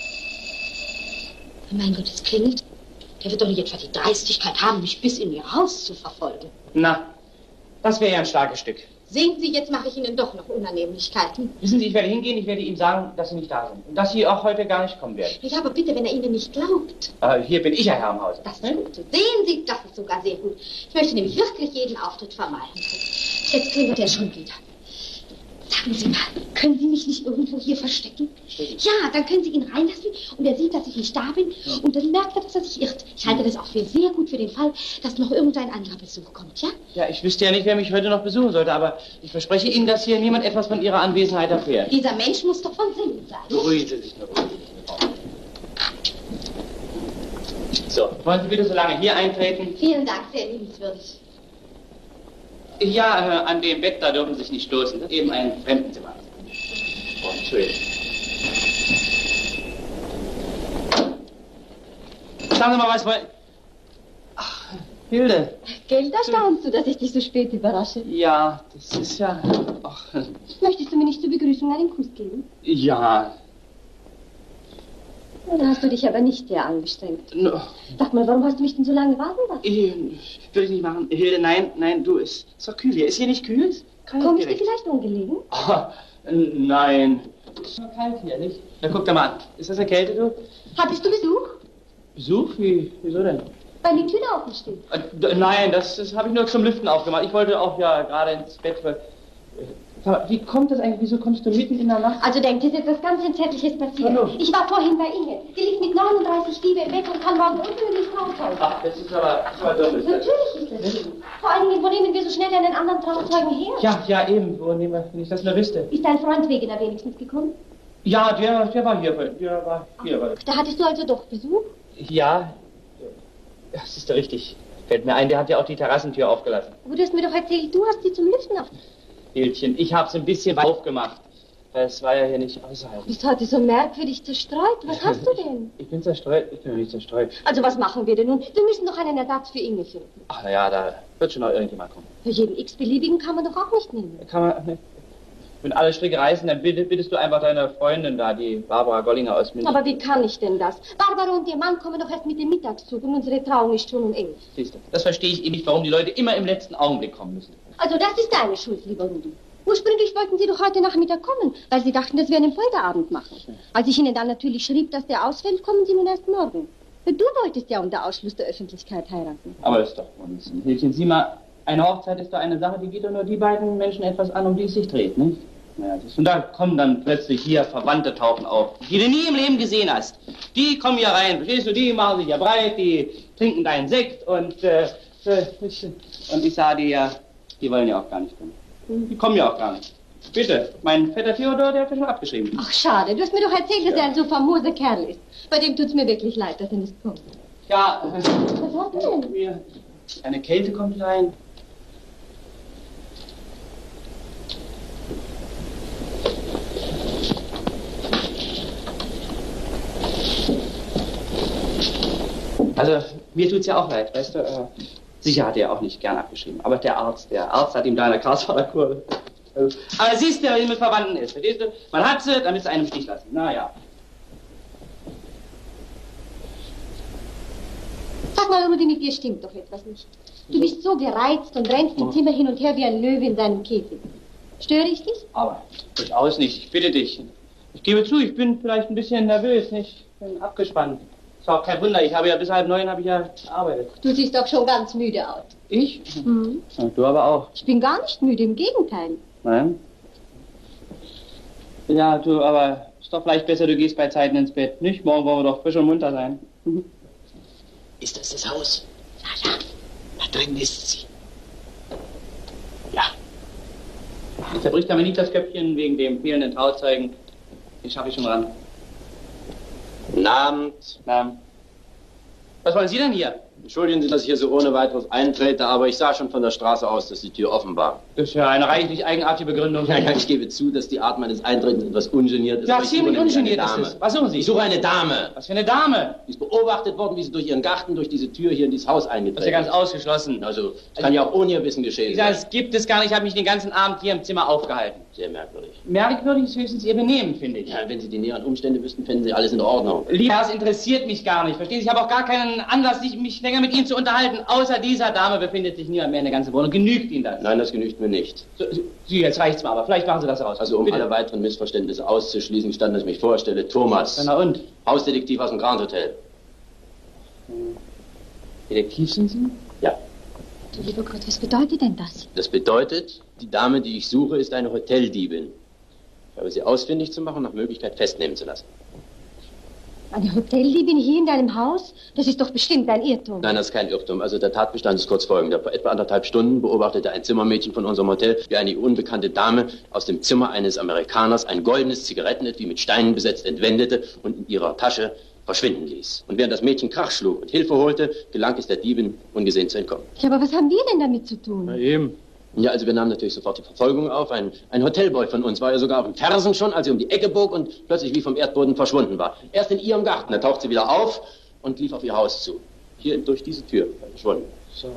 Speaker 11: Oh mein Gott, es klingelt. Der wird doch nicht etwa die Dreistigkeit haben, mich bis in Ihr Haus zu verfolgen.
Speaker 4: Na, das wäre ja ein starkes Stück.
Speaker 11: Sehen Sie, jetzt mache ich Ihnen doch noch Unannehmlichkeiten.
Speaker 4: Wissen Sie, ich werde hingehen, ich werde ihm sagen, dass Sie nicht da sind. Und dass Sie auch heute gar nicht kommen werden.
Speaker 11: Ja, aber bitte, wenn er Ihnen nicht glaubt.
Speaker 4: Äh, hier bin ich ja Herr im Hause.
Speaker 11: Das ist gut. Sehen Sie, das ist sogar sehr gut. Ich möchte nämlich wirklich jeden Auftritt vermeiden. Jetzt klingelt er schon wieder. Sagen Sie mal, können Sie mich nicht irgendwo hier verstecken? Verstecken? Ja, dann können Sie ihn reinlassen und er sieht, dass ich nicht da bin und dann merkt er, dass er sich irrt. Ich halte das auch für sehr gut für den Fall, dass noch irgendein anderer Besuch kommt, ja? Ja,
Speaker 4: ich wüsste ja nicht, wer mich heute noch besuchen sollte, aber ich verspreche Ihnen, dass hier niemand etwas von Ihrer Anwesenheit erfährt.
Speaker 11: Dieser Mensch muss doch von Sinn sein.
Speaker 4: Beruhigen Sie sich nur. So, wollen Sie bitte so lange hier eintreten?
Speaker 11: Vielen Dank, sehr liebenswürdig.
Speaker 4: Ja, äh, an dem Bett, da dürfen Sie sich nicht stoßen. Das ist eben ein Fremdenzimmer. Oh, Entschuldigung. Sagen Sie mal, was wollen... Ach, Hilde.
Speaker 6: Gell, da staunst du, dass ich dich so spät überrasche.
Speaker 4: Ja, das ist ja... Ach.
Speaker 6: Möchtest du mir nicht zur Begrüßung einen Kuss geben?
Speaker 4: Ja.
Speaker 6: Da hast du dich aber nicht sehr angestrengt.
Speaker 4: No.
Speaker 6: Sag mal, warum hast du mich denn so lange warten lassen?
Speaker 4: Ich, will ich nicht machen. Hilde, nein, nein, du, ist, ist doch kühl hier. Ist hier nicht kühl?
Speaker 6: Komm ich dir vielleicht ungelegen?
Speaker 4: Oh, nein. Ist nur kalt hier, nicht? Na, guck da mal an. Ist das erkältet, du?
Speaker 6: Hattest du Besuch?
Speaker 4: Besuch? Wie, wieso denn?
Speaker 6: Weil die Tür da offen steht.
Speaker 4: Äh, nein, das, das habe ich nur zum Lüften aufgemacht. Ich wollte auch ja gerade ins Bett, weil... Wie kommt das eigentlich? Wieso kommst du mitten in der Nacht?
Speaker 6: Also denkt, ist jetzt was ganz Entsetzliches passiert.
Speaker 4: Hallo.
Speaker 6: Ich war vorhin bei Ihnen. Sie liegt mit neununddreißig Fieber im Bett und kann morgen unmöglich Trauzeugen.
Speaker 4: Ach, das ist aber, das ist aber dumm.
Speaker 6: Natürlich ist das. Vor allen Dingen, wo nehmen wir so schnell einen anderen Trauzeugen her?
Speaker 4: Ja, ja, eben. Wo nehmen wir, wenn ich das nur wüsste.
Speaker 6: Ist dein Freund Wegener wenigstens gekommen?
Speaker 4: Ja, der, der war hier. Der war hier.
Speaker 6: Ach, da hattest du also doch Besuch?
Speaker 4: Ja, das ist ja richtig. Fällt mir ein, der hat ja auch die Terrassentür aufgelassen.
Speaker 6: Aber du hast mir doch erzählt, du hast sie zum Lüften auf...
Speaker 4: Hildchen, ich hab's ein bisschen aufgemacht. Das war ja hier nicht außerhalb.
Speaker 6: Du bist heute so merkwürdig zerstreut. Was hast du denn?
Speaker 4: Ich bin zerstreut. Ich bin nicht zerstreut.
Speaker 6: Also was machen wir denn nun? Wir müssen doch einen Ersatz für Inge finden.
Speaker 4: Ach, na ja, da wird schon noch irgendjemand kommen.
Speaker 6: Für jeden x-beliebigen kann man doch auch nicht nehmen.
Speaker 4: Kann man... Ne. Wenn alle Stricke reißen, dann bitte, bittest du einfach deine Freundin da, die Barbara Gollinger aus München.
Speaker 6: Aber wie kann ich denn das? Barbara und ihr Mann kommen doch erst mit dem Mittagszug und unsere Trauung ist schon um elf.
Speaker 4: Siehst du, das verstehe ich eben nicht, warum die Leute immer im letzten Augenblick kommen müssen.
Speaker 6: Also das ist deine Schuld, lieber Rudi. Ursprünglich wollten Sie doch heute Nachmittag kommen, weil Sie dachten, dass wir einen Folgeabend machen. Als ich Ihnen dann natürlich schrieb, dass der ausfällt, kommen Sie nun erst morgen. Du wolltest ja unter Ausschluss der Öffentlichkeit heiraten.
Speaker 4: Aber das ist doch Unsinn. Hilchen, sieh mal, eine Hochzeit ist doch eine Sache, die geht doch nur die beiden Menschen etwas an, um die es sich dreht, nicht? Naja, und da kommen dann plötzlich hier Verwandte tauchen auf, die du nie im Leben gesehen hast. Die kommen hier rein, verstehst du, die machen sich ja breit, die trinken deinen Sekt und, äh, und ich sah die ja, die wollen ja auch gar nicht kommen. Die kommen ja auch gar nicht. Bitte, mein Vetter Theodor, der hat ja schon abgeschrieben.
Speaker 6: Ach, schade. Du hast mir doch erzählt, dass er ein so famoser Kerl ist. Bei dem tut's mir wirklich leid, dass er nicht kommt.
Speaker 4: Ja, äh,
Speaker 6: Was hast du denn?
Speaker 4: mir eine Kälte kommt rein. Also, mir tut's ja auch leid, weißt du. Äh, sicher hat er auch nicht gern abgeschrieben. Aber der Arzt, der Arzt hat ihm da eine Grasfaserkur. Also, aber siehst du, wie es mit Verwandten ist, verstehst du? Man hat sie, damit sie einen im Stich lassen. Naja.
Speaker 6: Sag mal, Rudi, mit dir stimmt doch etwas nicht. Du bist so gereizt und rennst im Zimmer hin und her wie ein Löwe in seinem Käfig. Störe ich dich?
Speaker 4: Aber durchaus nicht, ich bitte dich. Ich gebe zu, ich bin vielleicht ein bisschen nervös, nicht? Ich bin abgespannt. Ist auch kein Wunder, ich habe ja bis halb neun habe ich ja gearbeitet.
Speaker 6: Du siehst doch schon ganz müde aus.
Speaker 4: Ich?
Speaker 6: Mhm.
Speaker 4: Ja, du aber auch.
Speaker 6: Ich bin gar nicht müde, im Gegenteil.
Speaker 4: Nein? Ja, du, aber ist doch vielleicht besser, du gehst bei Zeiten ins Bett, nicht? Morgen wollen wir doch frisch und munter sein. Mhm.
Speaker 13: Ist das das Haus?
Speaker 6: Ja, ja.
Speaker 13: Da drin ist sie. Ja.
Speaker 4: Jetzt zerbricht aber nicht das Köpfchen wegen dem fehlenden Trauzeugen. Den schaffe ich schon ran.
Speaker 14: Guten Abend.
Speaker 4: Guten Abend. Was wollen Sie denn hier?
Speaker 14: Entschuldigen Sie, dass ich hier so ohne weiteres eintrete, aber ich sah schon von der Straße aus, dass die Tür offen war.
Speaker 4: Das ist ja eine reichlich eigenartige Begründung.
Speaker 14: Ja, ja, ich gebe zu, dass die Art meines Eintretens etwas ungeniert ist.
Speaker 4: Ja, ziemlich ungeniert ist es. Was suchen Sie?
Speaker 14: Ich suche eine Dame.
Speaker 4: Was für eine Dame?
Speaker 14: Die ist beobachtet worden, wie sie durch ihren Garten, durch diese Tür hier in dieses Haus eingetreten ist.
Speaker 4: Das ist ja ganz ausgeschlossen.
Speaker 14: Also, das kann ja auch ohne Ihr Wissen geschehen
Speaker 4: sein.
Speaker 14: sein.
Speaker 4: Das gibt es gar nicht. Ich habe mich den ganzen Abend hier im Zimmer aufgehalten.
Speaker 14: Sehr merkwürdig.
Speaker 4: Merkwürdig ist höchstens Ihr Benehmen, finde ich.
Speaker 14: Ja, wenn Sie die näheren Umstände wüssten, fänden Sie alles in Ordnung.
Speaker 4: Lieber Herr, es interessiert mich gar nicht. Verstehen Sie? Ich habe auch gar keinen Anlass, mich länger mit Ihnen zu unterhalten. Außer dieser Dame befindet sich niemand mehr in der ganzen Wohnung. Genügt Ihnen das?
Speaker 14: Nein, das genügt mir nicht.
Speaker 4: So, Sie, jetzt reicht's mal, aber vielleicht machen Sie das raus.
Speaker 14: Also, um
Speaker 4: Bitte.
Speaker 14: alle weiteren Missverständnisse auszuschließen, stand, dass ich mich vorstelle, Thomas.
Speaker 4: Na und?
Speaker 14: Hausdetektiv aus dem Grand Hotel.
Speaker 4: Detektiv sind Sie?
Speaker 14: Ja.
Speaker 6: Du lieber Gott, was bedeutet denn das?
Speaker 14: Das bedeutet, die Dame, die ich suche, ist eine Hoteldiebin. Ich habe sie ausfindig zu machen und nach Möglichkeit festnehmen zu lassen.
Speaker 6: Eine Hoteldiebin hier in deinem Haus? Das ist doch bestimmt ein Irrtum.
Speaker 14: Nein, das ist kein Irrtum. Also der Tatbestand ist kurz folgender. Vor etwa anderthalb Stunden beobachtete ein Zimmermädchen von unserem Hotel, wie eine unbekannte Dame aus dem Zimmer eines Amerikaners ein goldenes Zigarettenetui mit Steinen besetzt entwendete und in ihrer Tasche verschwinden ließ. Und während das Mädchen Krach schlug und Hilfe holte, gelang es der Diebin, ungesehen zu entkommen.
Speaker 6: Ja, aber was haben wir denn damit zu tun?
Speaker 14: Na eben. Ja, also wir nahmen natürlich sofort die Verfolgung auf. Ein, ein Hotelboy von uns war ja sogar auf dem Fersen schon, als sie um die Ecke bog und plötzlich wie vom Erdboden verschwunden war. Erst in ihrem Garten, da taucht sie wieder auf und lief auf ihr Haus zu. Hier durch diese Tür verschwunden.
Speaker 4: So.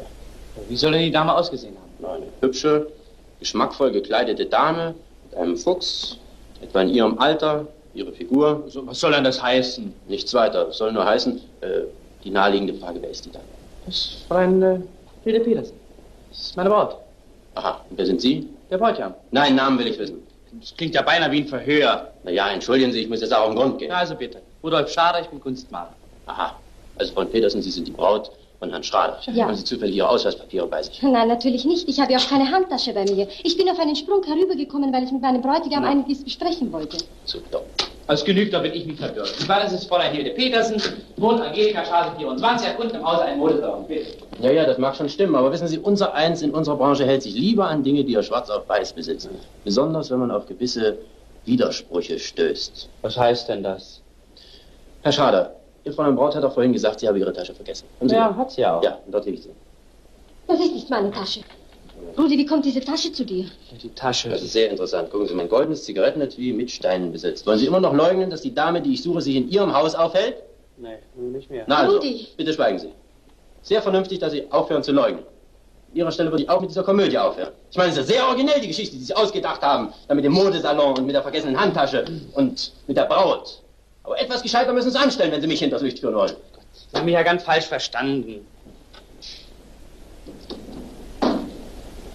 Speaker 4: Wie soll denn die Dame ausgesehen haben?
Speaker 14: Eine hübsche, geschmackvoll gekleidete Dame mit einem Fuchs, etwa in ihrem Alter, ihre Figur.
Speaker 4: So, was soll denn das heißen?
Speaker 14: Nichts weiter. Es soll nur heißen, äh, die naheliegende Frage, wer ist die Dame?
Speaker 4: Das ist Freund äh, Hilde Petersen. Das ist meine Braut.
Speaker 14: Aha, und wer sind Sie?
Speaker 4: Der Bräutigam.
Speaker 14: Nein, Namen will ich wissen.
Speaker 4: Das klingt ja beinahe wie ein Verhör.
Speaker 14: Na ja, entschuldigen Sie, ich muss jetzt auch auf den Grund gehen.
Speaker 4: Na, also bitte. Rudolf Schrader, ich bin Kunstmaler.
Speaker 14: Aha, also von Petersen, Sie sind die Braut von Herrn Schrader.
Speaker 6: Ja.
Speaker 14: Haben Sie zufällig Ihre Ausweispapiere bei sich?
Speaker 6: Nein, natürlich nicht. Ich habe ja auch keine Handtasche bei mir. Ich bin auf einen Sprung herübergekommen, weil ich mit meinem Bräutigam
Speaker 14: Ja.
Speaker 6: einiges besprechen wollte.
Speaker 14: So, doch.
Speaker 4: Als genügt, da bin ich nicht verbürgt. Ich weiß, es ist Fräulein Hilde Petersen, wohnt Angelika Straße vierundzwanzig, hat unten im Hause einen Modesalon. Bitte.
Speaker 14: Ja, ja, das mag schon stimmen, aber wissen Sie, unser Eins in unserer Branche hält sich lieber an Dinge, die er schwarz auf weiß besitzt. Besonders, wenn man auf gewisse Widersprüche stößt.
Speaker 4: Was heißt denn das?
Speaker 14: Herr Schrader, Ihr Fräulein Braut hat doch vorhin gesagt, Sie habe Ihre Tasche vergessen. Haben Sie
Speaker 4: Ja,
Speaker 14: die?
Speaker 4: hat sie ja auch.
Speaker 14: Ja, und dort liegt sie.
Speaker 6: Das ist nicht meine Tasche. Rudi, wie kommt diese Tasche zu dir?
Speaker 4: Die Tasche.
Speaker 14: Das ist sehr interessant. Gucken Sie, mein goldenes Zigarettenetui mit Steinen besetzt. Wollen Sie immer noch leugnen, dass die Dame, die ich suche, sich in Ihrem Haus aufhält?
Speaker 4: Nee, nicht mehr.
Speaker 14: Na also,
Speaker 6: Rudi.
Speaker 14: bitte schweigen Sie. Sehr vernünftig, dass Sie aufhören zu leugnen. An Ihrer Stelle würde ich auch mit dieser Komödie aufhören. Ich meine, es ist ja sehr originell, die Geschichte, die Sie ausgedacht haben. Da mit dem Modesalon und mit der vergessenen Handtasche und mit der Braut. Aber etwas gescheiter müssen Sie anstellen, wenn Sie mich hinters Licht führen wollen.
Speaker 4: Sie haben mich ja ganz falsch verstanden.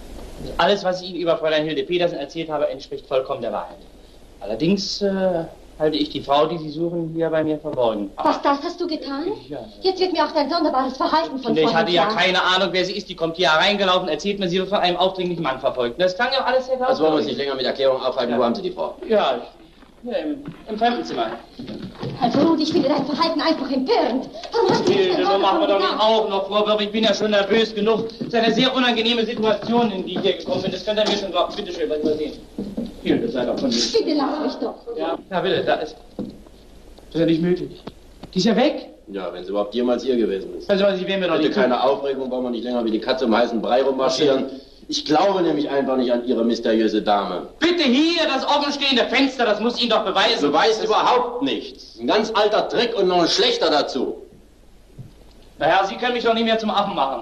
Speaker 4: Alles, was ich Ihnen über Fräulein Hilde Petersen erzählt habe, entspricht vollkommen der Wahrheit. Allerdings äh, halte ich die Frau, die Sie suchen, hier bei mir verborgen.
Speaker 11: Was, das hast du getan?
Speaker 4: Ja.
Speaker 11: Jetzt wird mir auch dein sonderbares Verhalten von
Speaker 4: Ich hatte ja
Speaker 11: klar.
Speaker 4: keine Ahnung, wer sie ist. Die kommt hier hereingelaufen, erzählt mir, sie wird von einem aufdringlichen Mann verfolgt. Das klang ja alles sehr
Speaker 14: Das wollen wir uns nicht länger mit Erklärung aufhalten.
Speaker 4: Ja.
Speaker 14: Wo haben Sie die Frau?
Speaker 4: Ja, hier im, im Fremdenzimmer.
Speaker 11: Also, Ruth, ich finde dein Verhalten einfach empörend. Warum hast du nicht
Speaker 4: Hilde, nun machen wir doch nicht auch noch Vorwürfe. Ich bin ja schon nervös genug. Es ist eine sehr unangenehme Situation, in die ich hier gekommen bin. Das könnt ihr mir schon glauben. Bitte schön, was übersehen. Hilde, sei doch von mir.
Speaker 11: Bitte lass mich doch.
Speaker 4: Ja, ja, bitte, da ist... Das ist ja nicht möglich. Die ist ja weg.
Speaker 14: Ja, wenn sie überhaupt jemals hier gewesen ist.
Speaker 4: Also, Sie werden mir doch
Speaker 14: Bitte
Speaker 4: nicht...
Speaker 14: keine Aufregung, wollen wir nicht länger wie die Katze im heißen Brei rummarschieren. Ich glaube nämlich einfach nicht an Ihre mysteriöse Dame.
Speaker 4: Bitte hier, das offenstehende Fenster, das muss Ihnen doch beweisen.
Speaker 14: Beweist überhaupt nichts. Ein ganz alter Trick und noch ein schlechter dazu.
Speaker 4: Naja, Sie können mich doch nicht mehr zum Affen machen.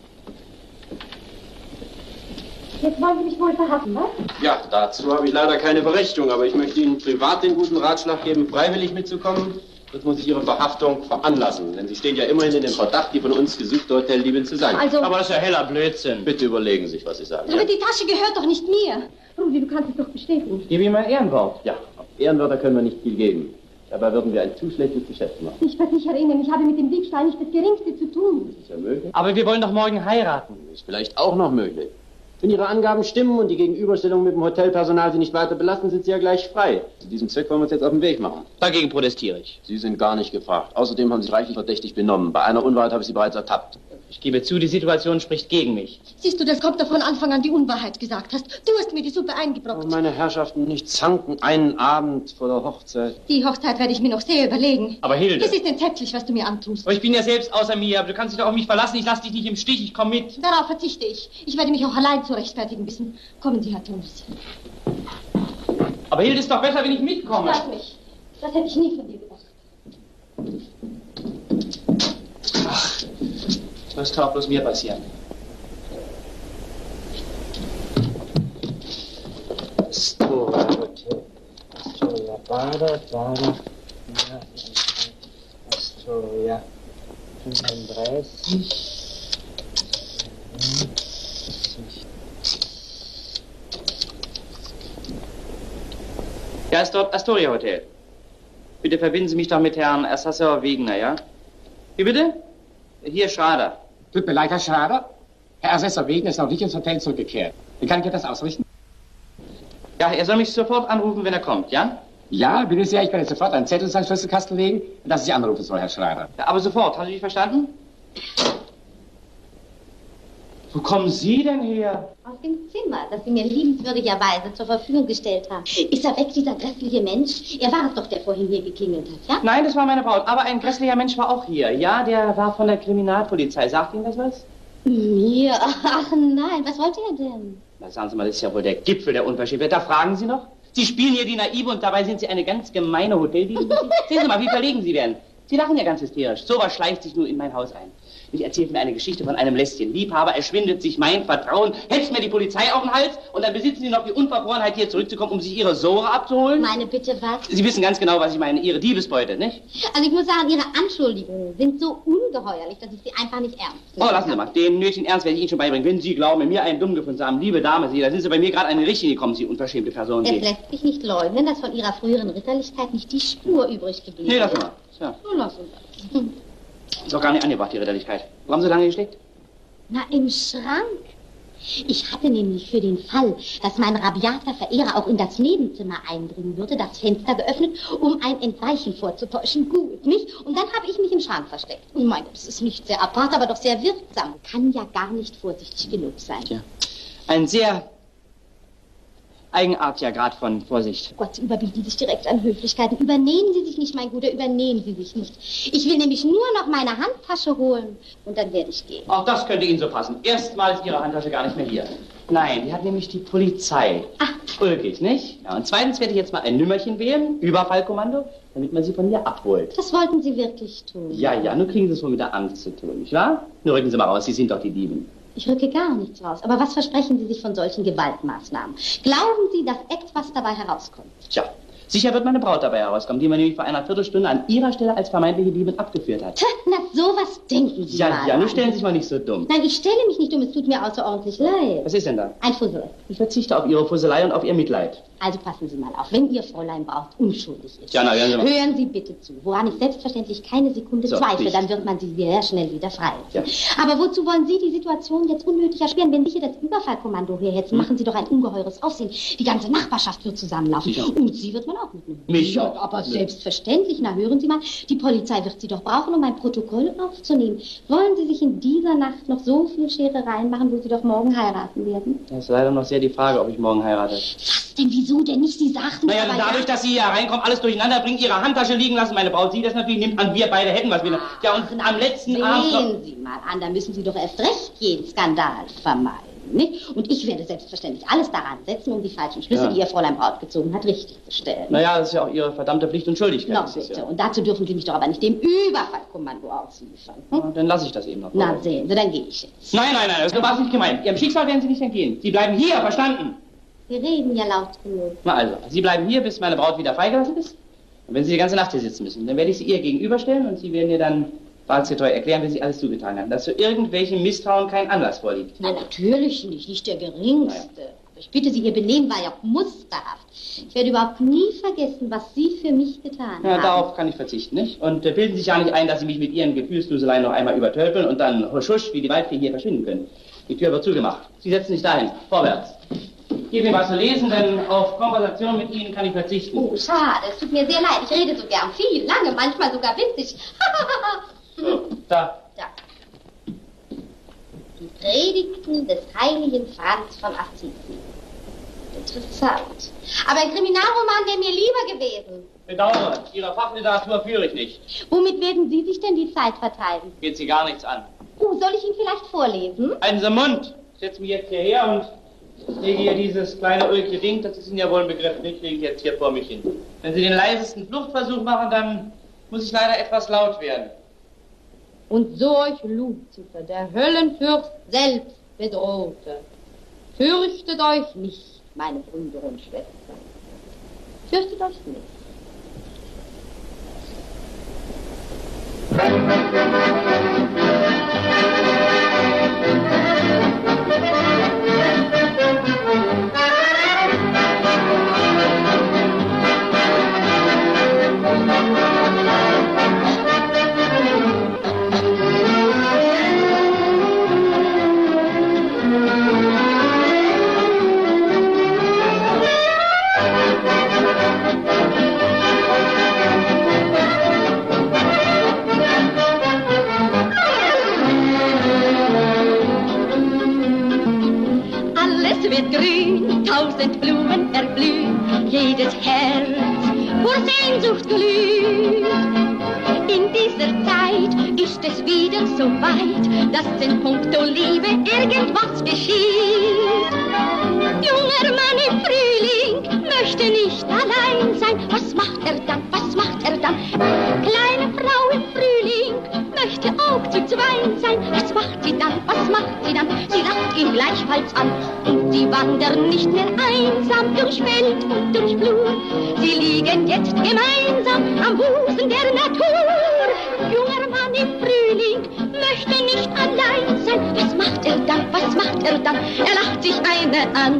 Speaker 6: Jetzt wollen Sie mich wohl verhaften, was?
Speaker 14: Ja, dazu habe ich leider keine Berechtigung, aber ich möchte Ihnen privat den guten Ratschlag geben, freiwillig mitzukommen. Das muss ich Ihre Verhaftung veranlassen, denn Sie stehen ja immerhin in dem Verdacht, die von uns gesuchte Hoteldiebin zu sein.
Speaker 11: Also...
Speaker 4: Aber das ist ja heller Blödsinn.
Speaker 14: Bitte überlegen Sie sich, was Sie sagen.
Speaker 11: Aber die Tasche gehört doch nicht mir.
Speaker 6: Rudi, du kannst es doch bestätigen.
Speaker 4: Ich gebe Ihnen mein Ehrenwort.
Speaker 14: Ja, auf Ehrenwörter können wir nicht viel geben. Dabei würden wir ein zu schlechtes Geschäft machen.
Speaker 6: Ich versichere Ihnen, ich habe mit dem Diebstahl nicht das Geringste zu tun.
Speaker 14: Das ist ja möglich.
Speaker 4: Aber wir wollen doch morgen heiraten.
Speaker 14: Ist vielleicht auch noch möglich. Wenn Ihre Angaben stimmen und die Gegenüberstellung mit dem Hotelpersonal Sie nicht weiter belasten, sind Sie ja gleich frei. Zu diesem Zweck wollen wir uns jetzt auf den Weg machen.
Speaker 4: Dagegen protestiere ich.
Speaker 14: Sie sind gar nicht gefragt. Außerdem haben Sie sich reichlich verdächtig benommen. Bei einer Unwahrheit habe ich Sie bereits ertappt.
Speaker 4: Ich gebe zu, die Situation spricht gegen mich.
Speaker 11: Siehst du, das kommt doch von Anfang an die Unwahrheit gesagt hast. Du hast mir die Suppe eingebrockt.
Speaker 14: Oh, meine Herrschaften, nicht zanken einen Abend vor der Hochzeit.
Speaker 11: Die Hochzeit werde ich mir noch sehr überlegen.
Speaker 4: Aber Hilde...
Speaker 11: Es ist entsetzlich, was du mir antust.
Speaker 4: Aber ich bin ja selbst außer mir, aber du kannst dich doch auf mich verlassen. Ich lasse dich nicht im Stich, ich komme mit.
Speaker 11: Darauf verzichte ich. Ich werde mich auch allein zu rechtfertigen wissen. Kommen Sie, Herr Thomas.
Speaker 4: Aber Hilde, ist doch besser, wenn ich mitkomme.
Speaker 11: Lass mich. Das hätte ich nie von dir gedacht.
Speaker 4: Ach, das kann auch bloß mir passieren.
Speaker 13: Astoria Hotel. Astoria Bader, Bader. Ja, Astoria fünfunddreißig.
Speaker 4: Ja, ist dort Astoria Hotel. Bitte verbinden Sie mich doch mit Herrn Assessor Wegener, ja? Wie bitte? Hier Schrader.
Speaker 15: Tut mir leid, Herr Schrader. Herr Assessor Wegener ist noch nicht ins Hotel zurückgekehrt. Wie kann ich das ausrichten?
Speaker 4: Ja, er soll mich sofort anrufen, wenn er kommt, ja?
Speaker 15: Ja, bitte sehr, ich kann jetzt sofort einen Zettel in seinen Schlüsselkasten legen, dass ich Sie anrufen soll, Herr Schrader.
Speaker 4: Ja, aber sofort, haben Sie mich verstanden? Wo kommen Sie denn her?
Speaker 11: Aus dem Zimmer, das Sie mir liebenswürdigerweise zur Verfügung gestellt haben. Ist er weg, dieser grässliche Mensch? Er war es doch, der vorhin hier geklingelt hat, ja?
Speaker 4: Nein, das war meine Braut. Aber ein grässlicher Mensch war auch hier. Ja, der war von der Kriminalpolizei. Sagt Ihnen das was?
Speaker 11: Mir? Ach nein, was wollte er denn?
Speaker 4: Na, sagen Sie mal, das ist ja wohl der Gipfel der Unverschämtheit. Da fragen Sie noch? Sie spielen hier die Naive und dabei sind Sie eine ganz gemeine Hoteldiebin. Sehen Sie mal, wie verlegen Sie werden. Sie lachen ja ganz hysterisch. So was schleicht sich nur in mein Haus ein. Ich erzählt mir eine Geschichte von einem Lästchen. Liebhaber erschwindet sich mein Vertrauen, hetzt mir die Polizei auf den Hals und dann besitzen Sie noch die Unverfrorenheit, hier zurückzukommen, um sich Ihre Sohre abzuholen.
Speaker 11: Meine Bitte, was?
Speaker 4: Sie wissen ganz genau, was ich meine. Ihre Diebesbeute, nicht?
Speaker 11: Also ich muss sagen, Ihre Anschuldigungen sind so ungeheuerlich, dass ich sie einfach nicht ernst nehme.
Speaker 4: Oh, lassen Sie mal. Den nötigen Ernst werde ich Ihnen schon beibringen. Wenn Sie glauben, mir einen dumm gefunden zu haben, liebe Dame, Sie, da sind Sie bei mir gerade eine Richtlinie gekommen, Sie unverschämte Person.
Speaker 11: Es
Speaker 4: Sie.
Speaker 11: lässt sich nicht leugnen, dass von Ihrer früheren Ritterlichkeit nicht die Spur übrig geblieben ist.
Speaker 4: Nee, lassen wir. Ja.
Speaker 11: Nun lassen wir. Hm.
Speaker 4: Ist auch gar nicht angebracht, die Ritterlichkeit. Wo haben Sie lange gesteckt?
Speaker 11: Na, im Schrank. Ich hatte nämlich für den Fall, dass mein rabiater Verehrer auch in das Nebenzimmer eindringen würde, das Fenster geöffnet, um ein Entweichen vorzutäuschen. Gut, nicht? Und dann habe ich mich im Schrank versteckt. Und mein Gott, es ist nicht sehr apart, aber doch sehr wirksam. Kann ja gar nicht vorsichtig genug sein.
Speaker 4: Ja. Ein sehr eigenartiger Grad von Vorsicht.
Speaker 11: Gott, Sie überbieten sich direkt an Höflichkeiten. Übernehmen Sie sich nicht, mein Guter, übernehmen Sie sich nicht. Ich will nämlich nur noch meine Handtasche holen und dann werde ich gehen.
Speaker 4: Auch das könnte Ihnen so passen. Erstmal ist Ihre Handtasche gar nicht mehr hier. Nein, die hat nämlich die Polizei.
Speaker 11: Ach.
Speaker 4: Ulkig, nicht? Ja, und zweitens werde ich jetzt mal ein Nümmerchen wählen, Überfallkommando, damit man sie von mir abholt.
Speaker 11: Das wollten Sie wirklich tun?
Speaker 4: Ja, ja, nun kriegen Sie es wohl mit der Angst zu tun, nicht wahr? Nun rücken Sie mal raus, Sie sind doch die Dieben.
Speaker 11: Ich rücke gar nichts raus. Aber was versprechen Sie sich von solchen Gewaltmaßnahmen? Glauben Sie, dass etwas dabei herauskommt?
Speaker 4: Tja, Sicher wird meine Braut dabei herauskommen, die man nämlich vor einer Viertelstunde an ihrer Stelle als vermeintliche Liebin abgeführt hat.
Speaker 11: Tja, na, sowas denken Sie
Speaker 4: Ja,
Speaker 11: mal.
Speaker 4: ja, nun stellen Sie sich mal nicht so dumm.
Speaker 11: Nein, ich stelle mich nicht dumm, es tut mir außerordentlich leid.
Speaker 4: Was ist denn da?
Speaker 11: Ein Fussel.
Speaker 4: Ich verzichte auf Ihre Fusselei und auf Ihr Mitleid.
Speaker 11: Also passen Sie mal auf, wenn Ihr Fräulein Braut unschuldig ist.
Speaker 4: Ja, na, hören Sie mal.
Speaker 11: Hören Sie bitte zu, woran ich selbstverständlich keine Sekunde
Speaker 4: So,
Speaker 11: zweifle,
Speaker 4: nicht.
Speaker 11: dann wird man Sie sehr schnell wieder frei.
Speaker 4: Ja.
Speaker 11: Aber wozu wollen Sie die Situation jetzt unnötig erschweren? Wenn Sie hier das Überfallkommando herhetzen, machen Sie doch ein ungeheures Aufsehen. Die ganze Nachbarschaft wird zusammenlaufen.
Speaker 4: Sicher.
Speaker 11: Und Sie wird man auch mitnehmen.
Speaker 4: Mich
Speaker 11: Ja,
Speaker 4: auch.
Speaker 11: aber
Speaker 4: Nö.
Speaker 11: selbstverständlich. Na, hören Sie mal, die Polizei wird Sie doch brauchen, um ein Protokoll aufzunehmen. Wollen Sie sich in dieser Nacht noch so viel Scherereien machen, wo Sie doch morgen heiraten werden?
Speaker 4: Das ist leider noch sehr die Frage, ob ich morgen heirate.
Speaker 11: Was denn, wieso denn nicht? Sie sagten
Speaker 4: Naja,
Speaker 11: aber
Speaker 4: dadurch, dass Sie hier reinkommen, alles durcheinander bringen, Ihre Handtasche liegen lassen. Meine Braut sieht das natürlich, nimmt an, wir beide hätten was. Wir, ja, und am letzten Abend...
Speaker 11: Sehen Sie mal an, da müssen Sie doch erst recht jeden Skandal vermeiden. Nicht? Und ich werde selbstverständlich alles daran setzen, um die falschen Schlüsse,
Speaker 4: Ja.
Speaker 11: die Ihr Fräulein Braut gezogen hat, richtig zu stellen.
Speaker 4: Naja, das ist ja auch Ihre verdammte Pflicht und Schuldigkeit.
Speaker 11: Na
Speaker 4: Das ist
Speaker 11: bitte,
Speaker 4: ja.
Speaker 11: und dazu dürfen Sie mich doch aber nicht dem Überfallkommando ausliefern. Hm?
Speaker 4: Ja, dann lasse ich das eben noch.
Speaker 11: Na sehen Sie, dann gehe ich jetzt.
Speaker 4: Nein, nein, nein, das war nicht gemeint. Ihrem Schicksal werden Sie nicht entgehen. Sie bleiben hier, verstanden?
Speaker 11: Wir reden ja laut genug.
Speaker 4: Na also, Sie bleiben hier, bis meine Braut wieder freigelassen ist. Und wenn Sie die ganze Nacht hier sitzen müssen, dann werde ich Sie ihr gegenüberstellen und Sie werden ihr dann wahrheitsgetreu erklären, wie Sie alles zugetan haben. Dass zu irgendwelchem Misstrauen kein Anlass vorliegt.
Speaker 11: Na, natürlich nicht, nicht der geringste.
Speaker 4: Naja.
Speaker 11: Aber ich bitte Sie, Ihr Benehmen war ja musterhaft. Ich werde überhaupt nie vergessen, was Sie für mich getan
Speaker 4: Ja,
Speaker 11: haben.
Speaker 4: darauf kann ich verzichten, nicht? Und äh, bilden Sie sich ja nicht ein, dass Sie mich mit Ihren Gefühlsduseleien noch einmal übertölpeln und dann husch husch wie die Waldfee hier verschwinden können. Die Tür wird zugemacht. Sie setzen sich dahin, vorwärts. Gib mir was zu lesen, denn auf Konversation mit Ihnen kann ich verzichten.
Speaker 11: Oh, schade, es tut mir sehr leid. Ich rede so gern viel, lange, manchmal sogar witzig.
Speaker 4: Da.
Speaker 11: Da. Die Predigten des heiligen Franz von Assisi. Interessant. Aber ein Kriminalroman wäre mir lieber gewesen.
Speaker 4: Bedauere, Ihre Fachliteratur führe ich nicht.
Speaker 11: Womit werden Sie sich denn die Zeit vertreiben?
Speaker 4: Geht Sie gar nichts an.
Speaker 11: Oh, soll ich ihn vielleicht vorlesen?
Speaker 4: Halten Sie den Mund. Ich setze mich jetzt hierher und lege hier dieses kleine ulkige Ding, das ist Ihnen ja wohl ein Begriff, nicht? Lege ich jetzt hier vor mich hin. Wenn Sie den leisesten Fluchtversuch machen, dann muss ich leider etwas laut werden.
Speaker 11: Und solch Luzifer, der Höllenfürst selbst bedrohte. Fürchtet euch nicht, meine Brüder und Schwestern. Fürchtet euch nicht.
Speaker 1: Wird grün, tausend Blumen erblühen, jedes Herz vor Sehnsucht glüht. In dieser Zeit ist es wieder so weit, dass in puncto Liebe irgendwas geschieht. Junger Mann im Frühling möchte nicht allein sein. Was macht er dann, was macht er dann? Kleine Frau im Frühling möchte auch zu zweit sein. Was macht sie dann, was macht sie dann? Sie lacht ihn gleichfalls an. Und sie wandern nicht mehr einsam durch Feld und durch Flur. Sie liegen jetzt gemeinsam am Busen der Natur. Junger Mann im Frühling möchte nicht allein sein. Was macht er dann, was macht er dann? Er lacht sich eine an.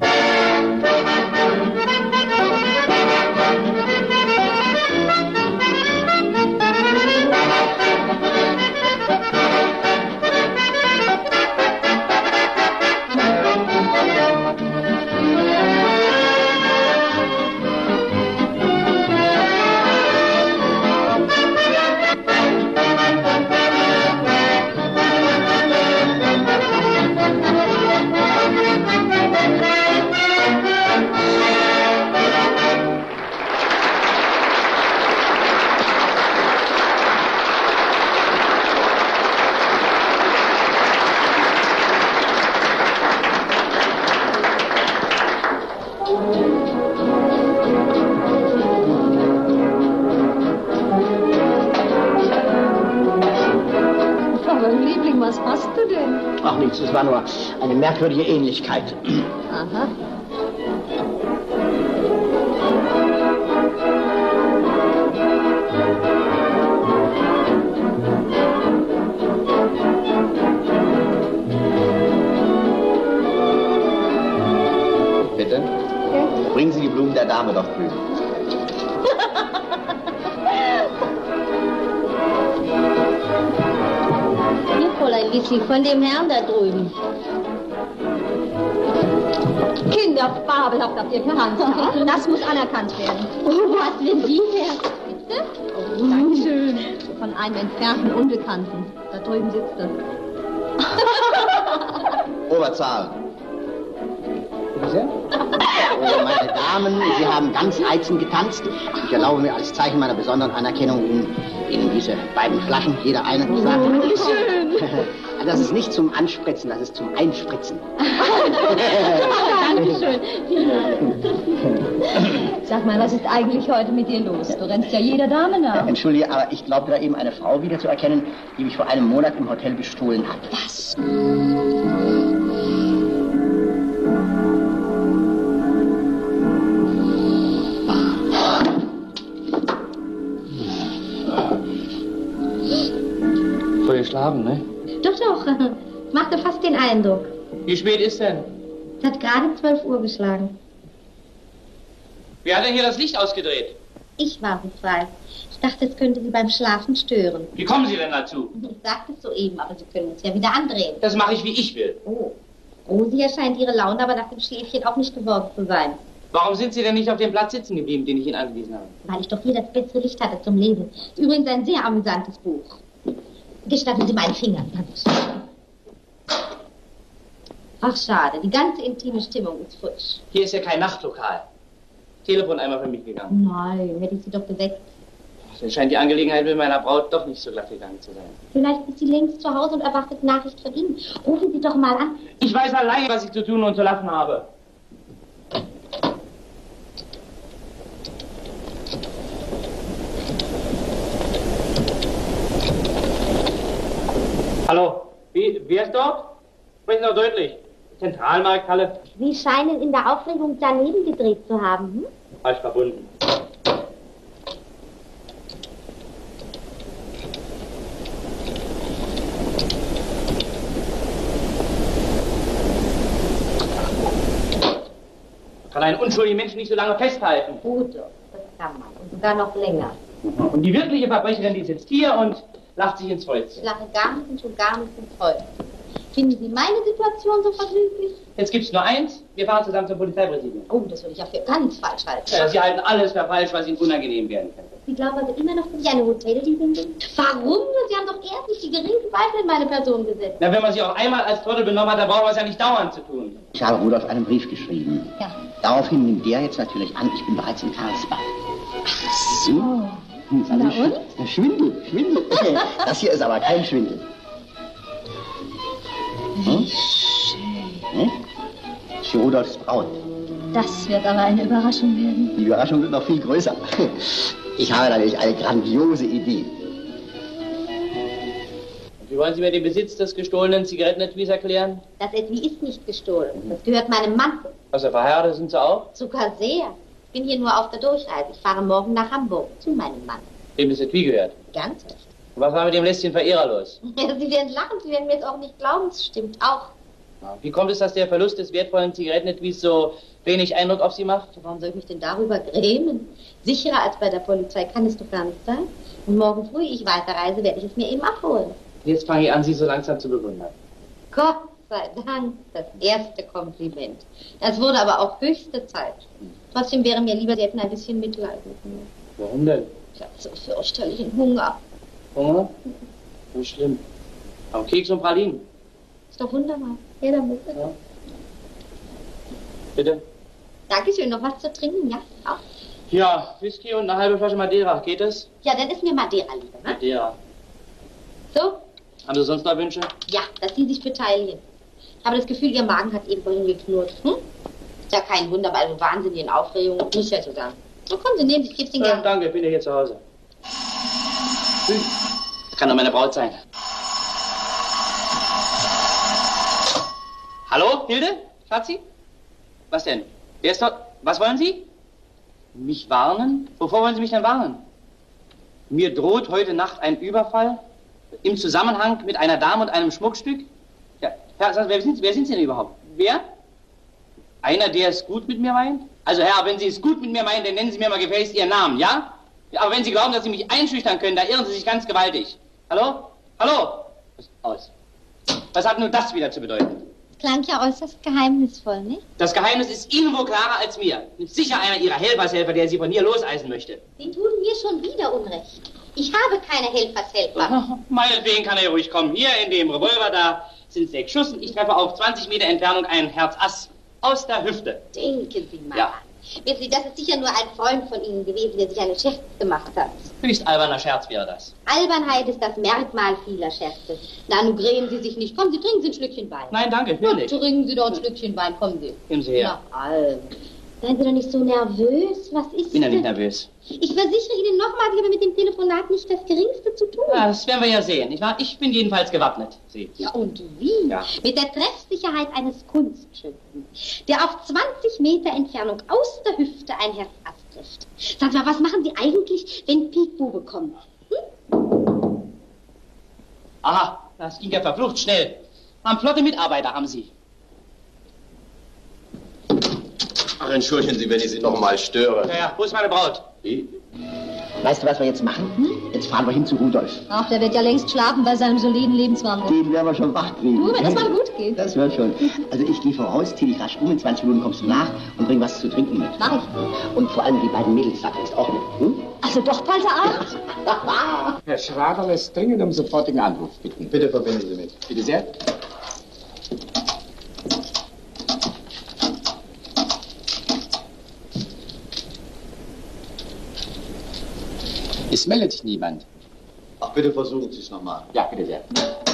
Speaker 6: Was hast du denn?
Speaker 3: Ach nichts, es war nur eine merkwürdige Ähnlichkeit.
Speaker 6: Aha.
Speaker 3: der Dame doch drüben.
Speaker 11: Hier, Fräulein Lissi, von dem Herrn da drüben.
Speaker 6: Kinder, fabelhaft habt ihr gehandelt. Das muss anerkannt werden.
Speaker 11: Oh, wo hast du denn die her? Bitte?
Speaker 6: Oh, Dankeschön. Von einem entfernten Unbekannten. Da drüben sitzt er.
Speaker 3: Oberzahl. Oh, meine Damen, Sie haben ganz reizend getanzt. Ich erlaube mir als Zeichen meiner besonderen Anerkennung Ihnen, Ihnen diese beiden Flaschen, jeder eine, zu sagen.
Speaker 6: Schön.
Speaker 3: Das ist nicht zum Anspritzen, das ist zum Einspritzen.
Speaker 6: Dankeschön. Sag mal, was ist eigentlich heute mit dir los? Du rennst ja jeder Dame nach.
Speaker 3: Entschuldige, aber ich glaube da eben eine Frau wiederzuerkennen, die mich vor einem Monat im Hotel bestohlen hat.
Speaker 6: Was?
Speaker 4: Voll geschlafen, ne?
Speaker 11: Doch, doch. Machte fast den Eindruck.
Speaker 4: Wie spät ist denn?
Speaker 11: Es hat gerade zwölf Uhr geschlagen.
Speaker 4: Wer hat denn hier das Licht ausgedreht?
Speaker 11: Ich war so frei. Ich dachte, es könnte Sie beim Schlafen stören.
Speaker 4: Wie kommen Sie denn dazu?
Speaker 11: Ich sagte es soeben, aber Sie können es ja wieder andrehen.
Speaker 4: Das mache ich, wie ich will.
Speaker 11: Oh. Rosi erscheint Ihre Laune aber nach dem Schläfchen auch nicht geworden zu sein.
Speaker 4: Warum sind Sie denn nicht auf dem Platz sitzen geblieben, den ich Ihnen angewiesen habe?
Speaker 11: Weil ich doch hier das bessere Licht hatte zum Lesen. Ist übrigens ein sehr amüsantes Buch. Gestatten Sie meinen Fingern. Ach, schade. Die ganze intime Stimmung ist frisch.
Speaker 4: Hier ist ja kein Nachtlokal. Telefon einmal für mich gegangen.
Speaker 11: Nein, hätte ich Sie doch geweckt.
Speaker 4: Dann scheint die Angelegenheit mit meiner Braut doch nicht so glatt gegangen zu sein.
Speaker 11: Vielleicht ist sie längst zu Hause und erwartet Nachricht von Ihnen. Rufen Sie doch mal an.
Speaker 4: Ich weiß allein, was ich zu tun und zu lassen habe. Hallo, wie, wer ist dort? Sprechen Sie doch deutlich. Zentralmarkthalle.
Speaker 11: Sie scheinen in der Aufregung daneben gedreht zu haben, hm?
Speaker 4: Falsch verbunden. Kann einen unschuldigen Menschen nicht so lange festhalten.
Speaker 11: Gut, das kann man. Und sogar noch länger.
Speaker 4: Und die wirkliche Verbrecherin, die sitzt hier und lacht sich ins Fäustchen.
Speaker 11: Ich lache gar nicht und schon gar nicht ins Fäustchen. Finden Sie meine Situation so vergnüglich?
Speaker 4: Jetzt gibt's nur eins. Wir fahren zusammen zum Polizeipräsidium.
Speaker 11: Oh, das würde ich ja für ganz falsch halten.
Speaker 4: Ja, Sie halten alles für falsch, was Ihnen unangenehm werden könnte.
Speaker 11: Sie glauben also immer noch, dass ich eine Hoteldiebin bin? Warum? Sie haben doch erst nicht die geringsten Zweifel in meine Person gesetzt.
Speaker 4: Na, wenn man sich auch einmal als Trottel benommen hat, dann brauchen wir es ja nicht dauernd zu tun.
Speaker 3: Ich habe Rudolf einen Brief geschrieben.
Speaker 11: Ja.
Speaker 3: Daraufhin nimmt der jetzt natürlich an, ich bin bereits in Karlsbad.
Speaker 11: Ach so.
Speaker 3: Hm,
Speaker 11: Na
Speaker 3: also
Speaker 11: und?
Speaker 3: Schwindel, Schwindel. Das hier ist aber kein Schwindel. Hm?
Speaker 6: Schön.
Speaker 3: Hm? Ich bin Rudolfs Braut.
Speaker 6: Das wird aber eine Überraschung werden.
Speaker 3: Die Überraschung wird noch viel größer. Ich habe natürlich eine grandiose Idee.
Speaker 4: Und wie wollen Sie mir den Besitz des gestohlenen Zigarettenetuis erklären?
Speaker 11: Das Etui ist nicht gestohlen. Das gehört meinem Mann.
Speaker 4: Also verheiratet sind Sie auch?
Speaker 11: Sogar sehr. Ich bin hier nur auf der Durchreise. Ich fahre morgen nach Hamburg zu meinem Mann.
Speaker 4: Dem das Etui gehört?
Speaker 11: Ganz recht.
Speaker 4: Und was war mit dem Lästchen Verehrer los?
Speaker 11: Sie werden lachen, Sie werden mir jetzt auch nicht glauben, es stimmt auch.
Speaker 4: Wie kommt es, dass der Verlust des wertvollen Zigarettenetuis so wenig Eindruck auf Sie macht?
Speaker 11: Warum soll ich mich denn darüber grämen? Sicherer als bei der Polizei kann es doch gar nicht sein. Und morgen früh, ich weiterreise, werde ich es mir eben abholen.
Speaker 4: Jetzt fange ich an, Sie so langsam zu bewundern.
Speaker 11: Gott sei Dank, das erste Kompliment. Das wurde aber auch höchste Zeit. Trotzdem wäre mir lieber, Sie hätten ein bisschen Mitleid mit mir.
Speaker 4: Warum denn?
Speaker 11: Ich habe so fürchterlichen Hunger.
Speaker 4: Hunger? Nicht schlimm. Aber Keks und Pralinen.
Speaker 11: Ist doch wunderbar. Ja, damit.
Speaker 4: Ja. Bitte?
Speaker 11: Dankeschön. Noch was zu trinken, ja? Auch.
Speaker 4: Ja, Whisky und eine halbe Flasche Madeira. Geht das?
Speaker 11: Ja, dann ist mir Madeira lieber, ne?
Speaker 4: Madeira.
Speaker 11: So?
Speaker 4: Haben Sie sonst noch Wünsche?
Speaker 11: Ja, dass Sie sich beteiligen. Ich habe das Gefühl, Ihr Magen hat eben vorhin geknurrt. Hm? Ist ja kein Wunder bei so wahnsinnigen Aufregungen. Muss ja so sein. So, kommen Sie, nehmen Sie, ich gebe Ihnen
Speaker 4: Ja,
Speaker 11: gerne.
Speaker 4: danke, ich bin ja hier zu Hause. Kann doch meine Braut sein. Hallo, Hilde? Schatzi? Was denn? Wer ist dort? Was wollen Sie? Mich warnen? Wovor wollen Sie mich denn warnen? Mir droht heute Nacht ein Überfall im Zusammenhang mit einer Dame und einem Schmuckstück? Ja, Herr, wer sind, wer sind Sie denn überhaupt? Wer? Einer, der es gut mit mir meint? Also, Herr, wenn Sie es gut mit mir meinen, dann nennen Sie mir mal gefälligst Ihren Namen, ja? Ja, aber wenn Sie glauben, dass Sie mich einschüchtern können, da irren Sie sich ganz gewaltig. Hallo? Hallo? Was, aus. Was hat nun das wieder zu bedeuten?
Speaker 11: Klang ja äußerst geheimnisvoll, nicht?
Speaker 4: Das Geheimnis ist Ihnen wohl klarer als mir. Sicher einer Ihrer Helfershelfer, der Sie von hier loseisen möchte.
Speaker 11: Sie tun mir schon wieder Unrecht. Ich habe keine Helfershelfer.
Speaker 4: Meinetwegen kann er ruhig kommen. Hier in dem Revolver, da sind sechs Schuss und ich treffe auf zwanzig Meter Entfernung ein Herzass aus der Hüfte.
Speaker 11: Denken Sie mal.
Speaker 4: Ja.
Speaker 11: Wissen Sie, das ist sicher nur ein Freund von Ihnen gewesen, der sich einen Scherz gemacht hat.
Speaker 4: Höchst alberner Scherz wäre das.
Speaker 11: Albernheit ist das Merkmal vieler Scherze. Na, nun grämen Sie sich nicht. Kommen Sie, trinken Sie ein Schlückchen Wein.
Speaker 4: Nein, danke, ich will nicht.
Speaker 11: Trinken Sie doch ein Schlückchen Wein, kommen Sie.
Speaker 4: Geben Sie her.
Speaker 11: Na, Alm. Seien Sie doch nicht so nervös. Was ist
Speaker 4: Ich bin ja
Speaker 11: denn?
Speaker 4: nicht nervös.
Speaker 11: Ich versichere Ihnen nochmal, Sie haben mit dem Telefonat nicht das Geringste zu tun.
Speaker 4: Ja, das werden wir ja sehen. Ich, war, ich bin jedenfalls gewappnet. Sie.
Speaker 11: Ja, und wie?
Speaker 4: Ja.
Speaker 11: Mit der Treffsicherheit eines Kunstschützen, der auf zwanzig Meter Entfernung aus der Hüfte ein Herzass trifft. Sag mal, was machen Sie eigentlich, wenn Piekbube kommt? Hm?
Speaker 4: Aha, das ging ja verflucht schnell. Haben flotte Mitarbeiter, haben Sie.
Speaker 14: Ach, entschuldigen Sie, wenn ich Sie noch mal störe.
Speaker 4: Ja, ja, wo ist meine Braut?
Speaker 14: Wie?
Speaker 3: Weißt du, was wir jetzt machen? Jetzt fahren wir hin zu Rudolf.
Speaker 6: Ach, der wird ja längst schlafen bei seinem soliden Lebenswandel.
Speaker 3: Den werden wir schon wach kriegen.
Speaker 6: Nur, wenn das mal gut geht.
Speaker 3: Das wird schon. Also ich gehe voraus, zieh dich rasch um, in zwanzig Minuten kommst du nach und bring was zu trinken mit.
Speaker 6: Mach ich.
Speaker 3: Und vor allem die beiden Mädels sagst auch mit. Hm?
Speaker 6: Also doch bald Abend.
Speaker 15: Herr Schrader lässt dringend um sofortigen Anruf bitten.
Speaker 5: Bitte verbinden Sie mich.
Speaker 15: Bitte sehr. Es meldet sich niemand.
Speaker 5: Ach, bitte versuchen Sie es nochmal.
Speaker 15: Ja, bitte sehr.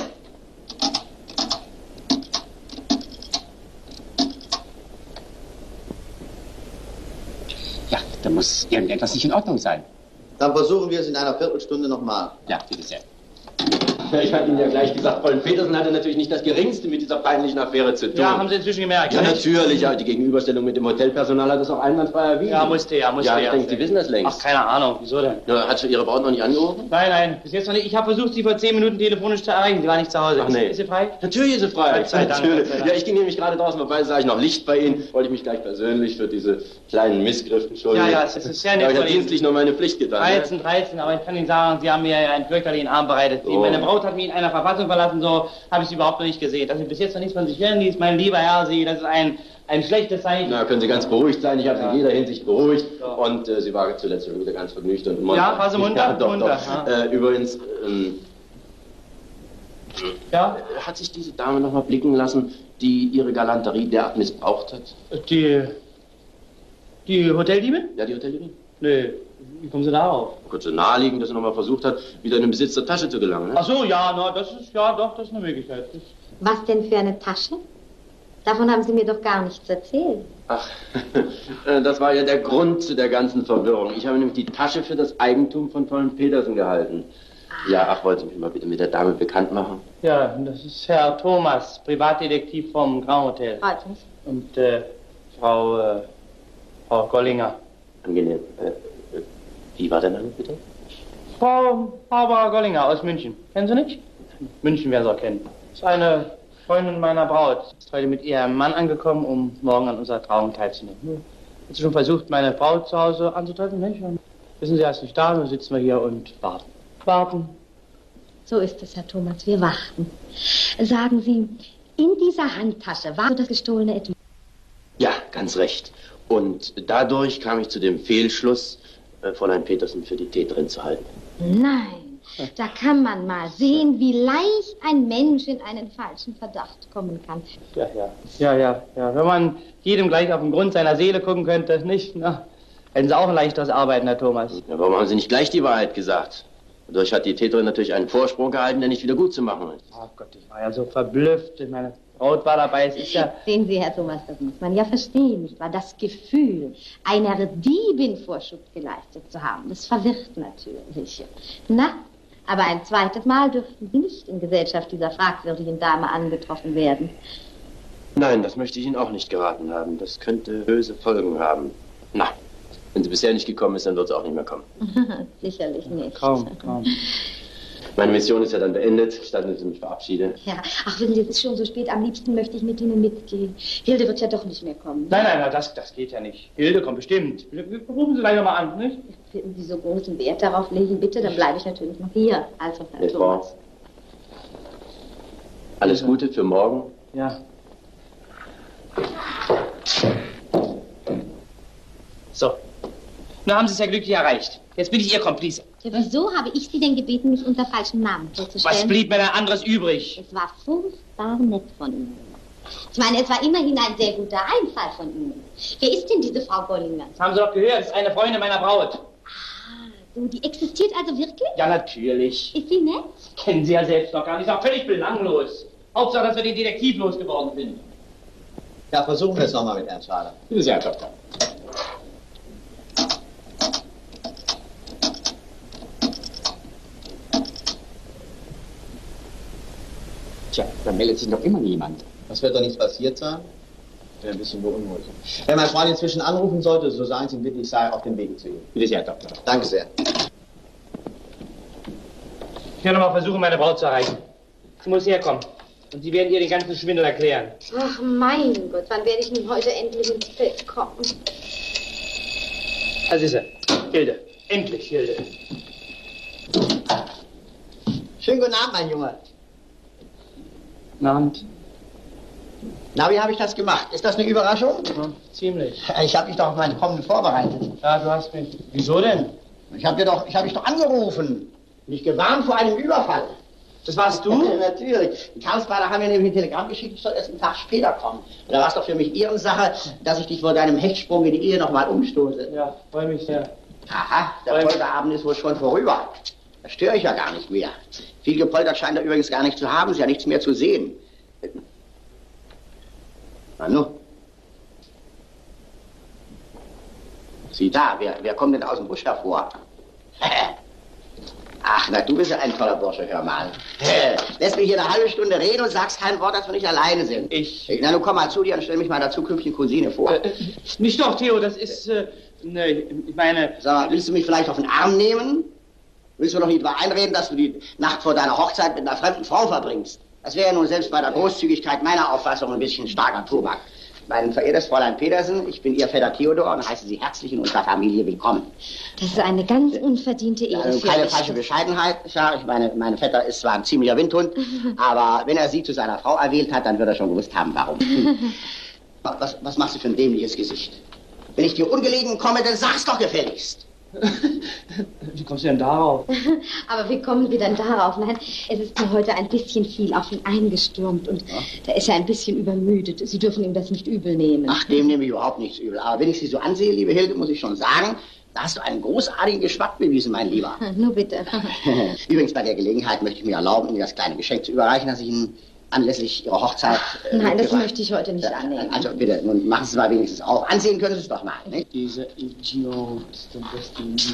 Speaker 15: Ja, da muss irgendetwas nicht in Ordnung sein.
Speaker 5: Dann versuchen wir es in einer Viertelstunde nochmal.
Speaker 15: Ja, bitte sehr.
Speaker 14: Ja, ich hatte Ihnen ja gleich gesagt, Fräulein Petersen hatte natürlich nicht das Geringste mit dieser peinlichen Affäre zu tun.
Speaker 4: Ja, haben Sie inzwischen gemerkt?
Speaker 14: Ja,
Speaker 4: nicht?
Speaker 14: natürlich. Ja, die Gegenüberstellung mit dem Hotelpersonal hat das auch einwandfrei erwiesen.
Speaker 4: Ja, musste ja, musste
Speaker 14: ja.
Speaker 4: ja.
Speaker 14: Ich denke, Sie wissen das längst.
Speaker 4: Ach, keine Ahnung. Wieso denn?
Speaker 14: Ja, hat Ihre Braut noch nicht angerufen?
Speaker 4: Nein, nein, bis jetzt noch nicht. Ich habe versucht, Sie vor zehn Minuten telefonisch zu erreichen. Sie war nicht zu Hause.
Speaker 14: Ach, nee.
Speaker 4: Ist sie frei?
Speaker 14: Natürlich ist sie frei.
Speaker 4: Gott sei Dank,
Speaker 14: Natürlich.
Speaker 4: Gott sei Dank.
Speaker 14: Ja, ich ging nämlich gerade draußen vorbei, sah ich noch Licht bei Ihnen. Wollte ich mich gleich persönlich für diese kleinen Missgriffe entschuldigen.
Speaker 4: Ja, ja, es ist sehr nett
Speaker 14: Ja, ich
Speaker 4: von
Speaker 14: habe
Speaker 4: Ihnen.
Speaker 14: dienstlich nur meine Pflicht getan. ne?
Speaker 4: dreizehn, dreizehn, aber ich kann Ihnen sagen, Sie haben mir ja einen fürchterlichen Arm bereitet.
Speaker 14: Oh.
Speaker 4: Meine Braut hat mich in einer Verfassung verlassen, so habe ich sie überhaupt noch nicht gesehen. Dass Sie bis jetzt noch nichts von sich hören ließ, mein lieber Herr, Sie, das ist ein, ein schlechtes Zeichen.
Speaker 14: Na, können Sie ganz beruhigt sein. Ich habe
Speaker 4: Ja.
Speaker 14: Sie in jeder Hinsicht beruhigt.
Speaker 4: Ja.
Speaker 14: Und äh, sie war zuletzt schon wieder ganz vergnügt und munter.
Speaker 4: Ja, war sie munter?
Speaker 14: Ja, doch,
Speaker 4: Munter,
Speaker 14: doch.
Speaker 4: ja.
Speaker 14: Äh, übrigens, ähm,
Speaker 4: Ja?
Speaker 14: hat sich diese Dame noch mal blicken lassen, die ihre Galanterie derart missbraucht hat?
Speaker 4: Die, die Hoteldiebe?
Speaker 14: Ja, die Hotellerie.
Speaker 4: Nee, wie kommen Sie darauf?
Speaker 14: Kurz so naheliegend, dass er noch mal versucht hat, wieder in den Besitz der Tasche zu gelangen. Ne?
Speaker 4: Ach so, ja, na, das ist, ja, doch, das ist eine Möglichkeit. Das,
Speaker 11: Was denn für eine Tasche? Davon haben Sie mir doch gar nichts erzählt.
Speaker 14: Ach, das war ja der Grund zu der ganzen Verwirrung. Ich habe nämlich die Tasche für das Eigentum von Fräulein Petersen gehalten. Ja, ach, wollten Sie mich mal bitte mit der Dame bekannt machen?
Speaker 4: ja, das ist Herr Thomas, Privatdetektiv vom Grand Hotel.
Speaker 11: Freut mich.
Speaker 4: Und, äh, Frau, äh, Frau Gollinger.
Speaker 14: Angenehm. Äh, wie war der Name bitte?
Speaker 4: Frau Barbara Gollinger aus München. Kennen Sie nicht? München werden Sie auch kennen. Das ist eine Freundin meiner Braut. Ist heute mit ihrem Mann angekommen, um morgen an unserer Trauung teilzunehmen. Hat sie schon versucht, meine Braut zu Hause anzutreffen? Mensch, wissen Sie, er ist nicht da, dann sitzen wir hier und warten. Warten.
Speaker 11: So ist es, Herr Thomas, wir warten. Sagen Sie, in dieser Handtasche war das gestohlene Etui?
Speaker 14: Ja, ganz recht. Und dadurch kam ich zu dem Fehlschluss, äh, Fräulein Petersen für die Täterin zu halten.
Speaker 11: Nein, da kann man mal sehen, wie leicht ein Mensch in einen falschen Verdacht kommen kann.
Speaker 4: Ja, ja. Ja, ja, ja. Wenn man jedem gleich auf den Grund seiner Seele gucken könnte, nicht? Na, hätten Sie auch ein leichteres Arbeiten, Herr Thomas.
Speaker 14: Ja, warum haben Sie nicht gleich die Wahrheit gesagt? Dadurch hat die Täterin natürlich einen Vorsprung gehalten, der nicht wieder gut zu machen ist.
Speaker 4: Oh Gott, ich war ja so verblüfft. Meine Braut war dabei. Es ist ja...
Speaker 11: Sehen Sie, Herr Thomas, das muss man ja verstehen, nicht wahr? Das Gefühl, einer Diebin Vorschub geleistet zu haben, das verwirrt natürlich. Na, aber ein zweites Mal dürften Sie nicht in Gesellschaft dieser fragwürdigen Dame angetroffen werden.
Speaker 14: Nein, das möchte ich Ihnen auch nicht geraten haben. Das könnte böse Folgen haben. Na, wenn sie bisher nicht gekommen ist, dann wird sie auch nicht mehr kommen.
Speaker 11: Sicherlich nicht.
Speaker 4: Kaum, kaum.
Speaker 14: Meine Mission ist ja dann beendet. Statten Sie mich verabschieden.
Speaker 11: Ja, ach, wissen Sie, es ist schon so spät. Am liebsten möchte ich mit Ihnen mitgehen. Hilde wird ja doch nicht mehr kommen.
Speaker 4: Nein, nein, nein, das, das geht ja nicht. Hilde kommt bestimmt. Rufen Sie gleich nochmal an, nicht?
Speaker 11: Wenn Sie so großen Wert darauf legen, bitte, dann bleibe ich natürlich noch hier. Also, Herr
Speaker 14: Jetzt
Speaker 11: Thomas.
Speaker 14: Alles Gute für morgen.
Speaker 4: Ja. So. Nun haben Sie es ja glücklich erreicht. Jetzt bin ich Ihr Komplize.
Speaker 11: Ja, wieso habe ich Sie denn gebeten, mich unter falschem Namen vorzustellen?
Speaker 4: Was blieb mir denn anderes übrig?
Speaker 11: Es war furchtbar nett von Ihnen. Ich meine, es war immerhin ein sehr guter Einfall von Ihnen. Wer ist denn diese Frau Bollinger?
Speaker 4: Das haben Sie doch gehört. Das ist eine Freundin meiner Braut.
Speaker 11: Ah, so, die existiert also wirklich?
Speaker 4: Ja, natürlich.
Speaker 11: Ist sie nett?
Speaker 4: Kennen Sie ja selbst noch gar nicht. Ist auch völlig belanglos. Hauptsache, dass wir den Detektiv losgeworden sind.
Speaker 3: Ja, versuchen wir es nochmal mit Herrn Schader.
Speaker 15: Bitte sehr, Herr Doktor. Tja, da meldet sich noch immer niemand.
Speaker 3: Das wird doch nichts passiert sein. Ich bin ein bisschen beunruhigt. Wenn mein Freund inzwischen anrufen sollte, so sagen Sie ihm bitte, ich sei auf dem Weg zu ihm.
Speaker 15: Bitte sehr, Herr Doktor.
Speaker 3: Danke sehr.
Speaker 4: Ich werde noch mal versuchen, meine Braut zu erreichen. Sie muss herkommen. Und Sie werden ihr den ganzen Schwindel erklären.
Speaker 11: Ach, mein Gott, wann werde ich nun heute endlich ins Bett kommen?
Speaker 4: Das ist er. Hilde. Endlich, Hilde.
Speaker 3: Schönen guten Abend, mein Junge.
Speaker 4: Guten Abend.
Speaker 3: Na, wie habe ich das gemacht? Ist das eine Überraschung?
Speaker 4: Ja, ziemlich.
Speaker 3: Ich habe mich doch auf meinen Kommenden vorbereitet.
Speaker 4: Ja, du hast mich. Wieso denn?
Speaker 3: Ich habe dir doch, ich habe dich doch angerufen. Mich gewarnt vor einem Überfall.
Speaker 4: Das warst du?
Speaker 3: Natürlich. Die Karlsbader haben mir nämlich ein Telegramm geschickt, ich soll erst einen Tag später kommen. Und da war es doch für mich Ehrensache, dass ich dich vor deinem Hechtsprung in die Ehe nochmal umstoße.
Speaker 4: Ja, freue mich sehr.
Speaker 3: Aha, der Polterabend ist wohl schon vorüber. Da störe ich ja gar nicht mehr. Viel gepoltert scheint er übrigens gar nicht zu haben, ist ja nichts mehr zu sehen. Na nu. Sieh da, wer, wer kommt denn aus dem Busch hervor? Ach, na, du bist ja ein toller Bursche, hör mal. Lässt mich hier eine halbe Stunde reden und sagst kein Wort, dass wir nicht alleine sind.
Speaker 4: Ich?
Speaker 3: Na, nun komm mal zu dir und stell mich meiner zukünftigen Cousine vor.
Speaker 4: Äh, nicht doch, Theo, das ist, äh, ne, ich meine...
Speaker 3: Sag mal, willst du mich vielleicht auf den Arm nehmen? Willst du noch nicht darüber einreden, dass du die Nacht vor deiner Hochzeit mit einer fremden Frau verbringst? Das wäre ja nun selbst bei der Großzügigkeit meiner Auffassung ein bisschen starker Tobak. Mein verehrtes Fräulein Petersen, ich bin Ihr Vetter Theodor und heiße Sie herzlich in unserer Familie willkommen.
Speaker 11: Das ist eine ganz unverdiente Ehre.
Speaker 3: Also keine falsche Bescheidenheit, ja, ich meine, mein Vetter ist zwar ein ziemlicher Windhund, aber wenn er Sie zu seiner Frau erwählt hat, dann wird er schon gewusst haben, warum. Hm. Was, was machst du für ein dämliches Gesicht? Wenn ich dir ungelegen komme, dann sag's doch gefälligst.
Speaker 4: Wie kommst du denn darauf?
Speaker 11: Aber wie kommen wir denn darauf? Nein, es ist mir heute ein bisschen viel auf ihn eingestürmt und ja. Da ist er ein bisschen übermüdet. Sie dürfen ihm das nicht übel nehmen.
Speaker 3: Ach, dem nehme ich überhaupt nichts übel. Aber wenn ich Sie so ansehe, liebe Hilde, muss ich schon sagen, da hast du einen großartigen Geschmack bewiesen, mein Lieber.
Speaker 11: Nur bitte.
Speaker 3: Übrigens, bei der Gelegenheit möchte ich mir erlauben, Ihnen das kleine Geschenk zu überreichen, das ich Ihnen anlässlich Ihrer Hochzeit... Äh,
Speaker 11: Nein, das möchte ich heute nicht ja, annehmen.
Speaker 3: Also bitte, nun machen Sie es mal wenigstens auch. Ansehen können Sie es doch mal, nicht?
Speaker 4: Dieser Idiot, der beste...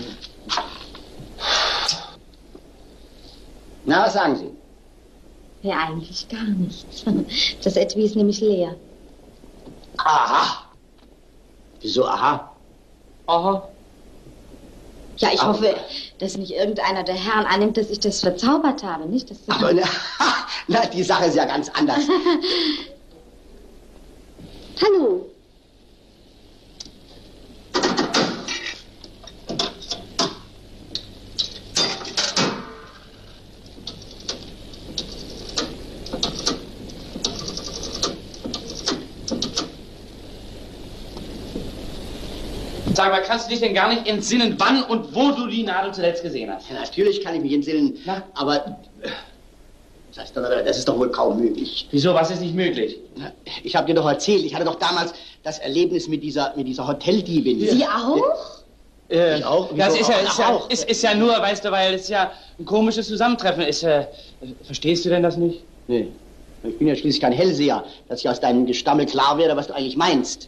Speaker 3: Na, was sagen Sie?
Speaker 11: Ja, eigentlich gar nichts. Das Etui ist nämlich leer.
Speaker 3: Aha. Wieso aha?
Speaker 4: Aha.
Speaker 11: Ja, ich hoffe, dass nicht irgendeiner der Herren annimmt, dass ich das verzaubert habe, nicht? Das
Speaker 3: Aber na, na, die Sache ist ja ganz anders.
Speaker 11: Hallo.
Speaker 4: Sag mal, kannst du dich denn gar nicht entsinnen, wann und wo du die Nadel zuletzt gesehen hast?
Speaker 3: Ja, natürlich kann ich mich entsinnen, Na? aber das, heißt, das ist doch wohl kaum möglich.
Speaker 4: Wieso, was ist nicht möglich?
Speaker 3: Ich habe dir doch erzählt, ich hatte doch damals das Erlebnis mit dieser, mit dieser Hoteldiebin.
Speaker 11: Sie auch?
Speaker 4: Äh,
Speaker 3: ich auch?
Speaker 4: Das ist ja, ist, ja,
Speaker 3: auch.
Speaker 4: Ist, ist ja nur, weißt du, weil es ja ein komisches Zusammentreffen ist. Äh, verstehst du denn das nicht?
Speaker 3: Nee, ich bin ja schließlich kein Hellseher, dass ich aus deinem Gestammel klar werde, was du eigentlich meinst.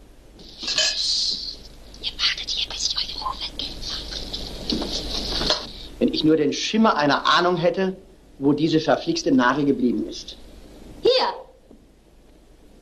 Speaker 3: Wenn ich nur den Schimmer einer Ahnung hätte, wo diese verflixte Nadel geblieben ist.
Speaker 11: Hier!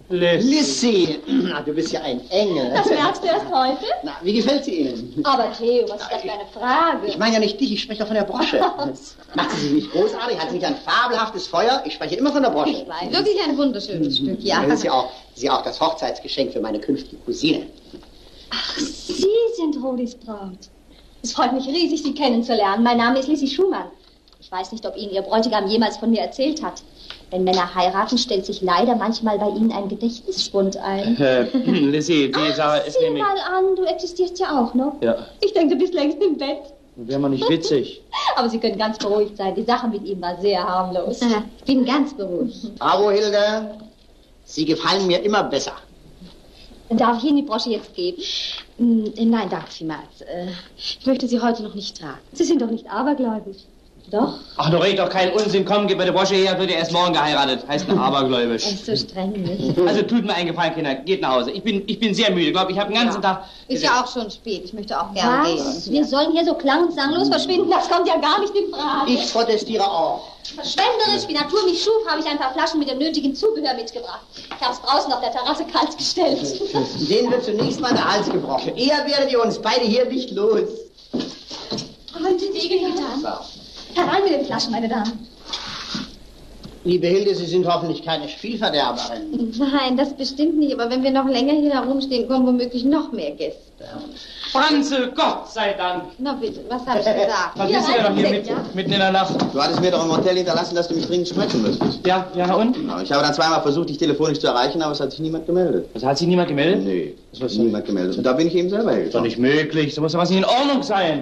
Speaker 4: Lissy.
Speaker 3: Lissy, na, du bist ja ein Engel.
Speaker 6: Das merkst du erst heute?
Speaker 3: Na, wie gefällt sie Ihnen?
Speaker 6: Aber Theo, was ist das für eine Frage?
Speaker 3: Ich meine ja nicht dich, ich spreche doch von der Brosche. Macht sie sich nicht großartig? Hat sie nicht ein fabelhaftes Feuer? Ich spreche immer von der Brosche.
Speaker 11: Ich weiß. Wirklich ein wunderschönes Stück, ja.
Speaker 3: Das ist ja auch, das ist ja auch das Hochzeitsgeschenk für meine künftige Cousine.
Speaker 6: Ach, Sie sind Rudis Braut. Es freut mich riesig, Sie kennenzulernen. Mein Name ist Lissy Schumann. Ich weiß nicht, ob Ihnen Ihr Bräutigam jemals von mir erzählt hat. Wenn Männer heiraten, stellt sich leider manchmal bei Ihnen ein Gedächtnisschwund ein.
Speaker 4: Äh, Lissy, die Sache ist
Speaker 6: Sieh
Speaker 4: nämlich...
Speaker 6: mal an, du existierst ja auch noch.
Speaker 4: Ja.
Speaker 6: Ich denke, du bist längst im Bett.
Speaker 4: Wäre mal nicht witzig.
Speaker 6: Aber Sie können ganz beruhigt sein. Die Sache mit ihm war sehr harmlos.
Speaker 11: Ich bin ganz beruhigt.
Speaker 3: Bravo, Hilde. Sie gefallen mir immer besser.
Speaker 6: Darf ich Ihnen die Brosche jetzt geben? Nein, danke vielmals. Äh, Ich möchte sie heute noch nicht tragen. Sie sind doch nicht abergläubisch. Doch?
Speaker 4: Ach, du red doch keinen Unsinn. Komm, gib mir die Brosche her, wird er erst morgen geheiratet. Heißt ein abergläubisch.
Speaker 6: Er ist so streng, nicht?
Speaker 4: Also tut mir einen Gefallen, Kinder. Geht nach Hause. Ich bin, ich bin sehr müde. Ich glaube, ich habe den ganzen
Speaker 11: Ja.
Speaker 4: Tag...
Speaker 11: Ist ja auch schon spät. Ich möchte auch gern
Speaker 6: Was?
Speaker 11: gehen.
Speaker 6: Wir sollen hier so klang- und sanglos verschwinden? Das kommt ja gar nicht in Frage.
Speaker 3: Ich protestiere auch.
Speaker 6: Verschwenderisch, wie Natur mich schuf, habe ich ein paar Flaschen mit dem nötigen Zubehör mitgebracht. Ich habe es draußen auf der Terrasse kalt gestellt.
Speaker 3: Denen wird zunächst mal der Hals gebrochen. Eher werdet ihr uns beide hier nicht los.
Speaker 6: Haben Sie Wege getan? Herein mit den Flaschen, meine Damen.
Speaker 3: Liebe Hilde, Sie sind hoffentlich keine Spielverderberin.
Speaker 11: Nein, das bestimmt nicht. Aber wenn wir noch länger hier herumstehen, kommen womöglich noch mehr Gäste.
Speaker 4: Franzl, Gott sei Dank.
Speaker 11: Na bitte, was habe ich gesagt?
Speaker 4: Was ist denn doch hier mit, mitten in der Nacht?
Speaker 3: Du hattest mir doch im Hotel hinterlassen, dass du mich dringend sprechen müsstest.
Speaker 4: Ja, ja, und?
Speaker 3: Genau, ich habe dann zweimal versucht, dich telefonisch zu erreichen, aber es hat sich niemand gemeldet.
Speaker 4: Was, hat sich niemand gemeldet?
Speaker 3: Nee, es hat sich niemand gemeldet. Und da bin ich eben selber
Speaker 4: Ist doch
Speaker 3: hingekommen.
Speaker 4: nicht möglich. So muss doch was nicht in Ordnung sein.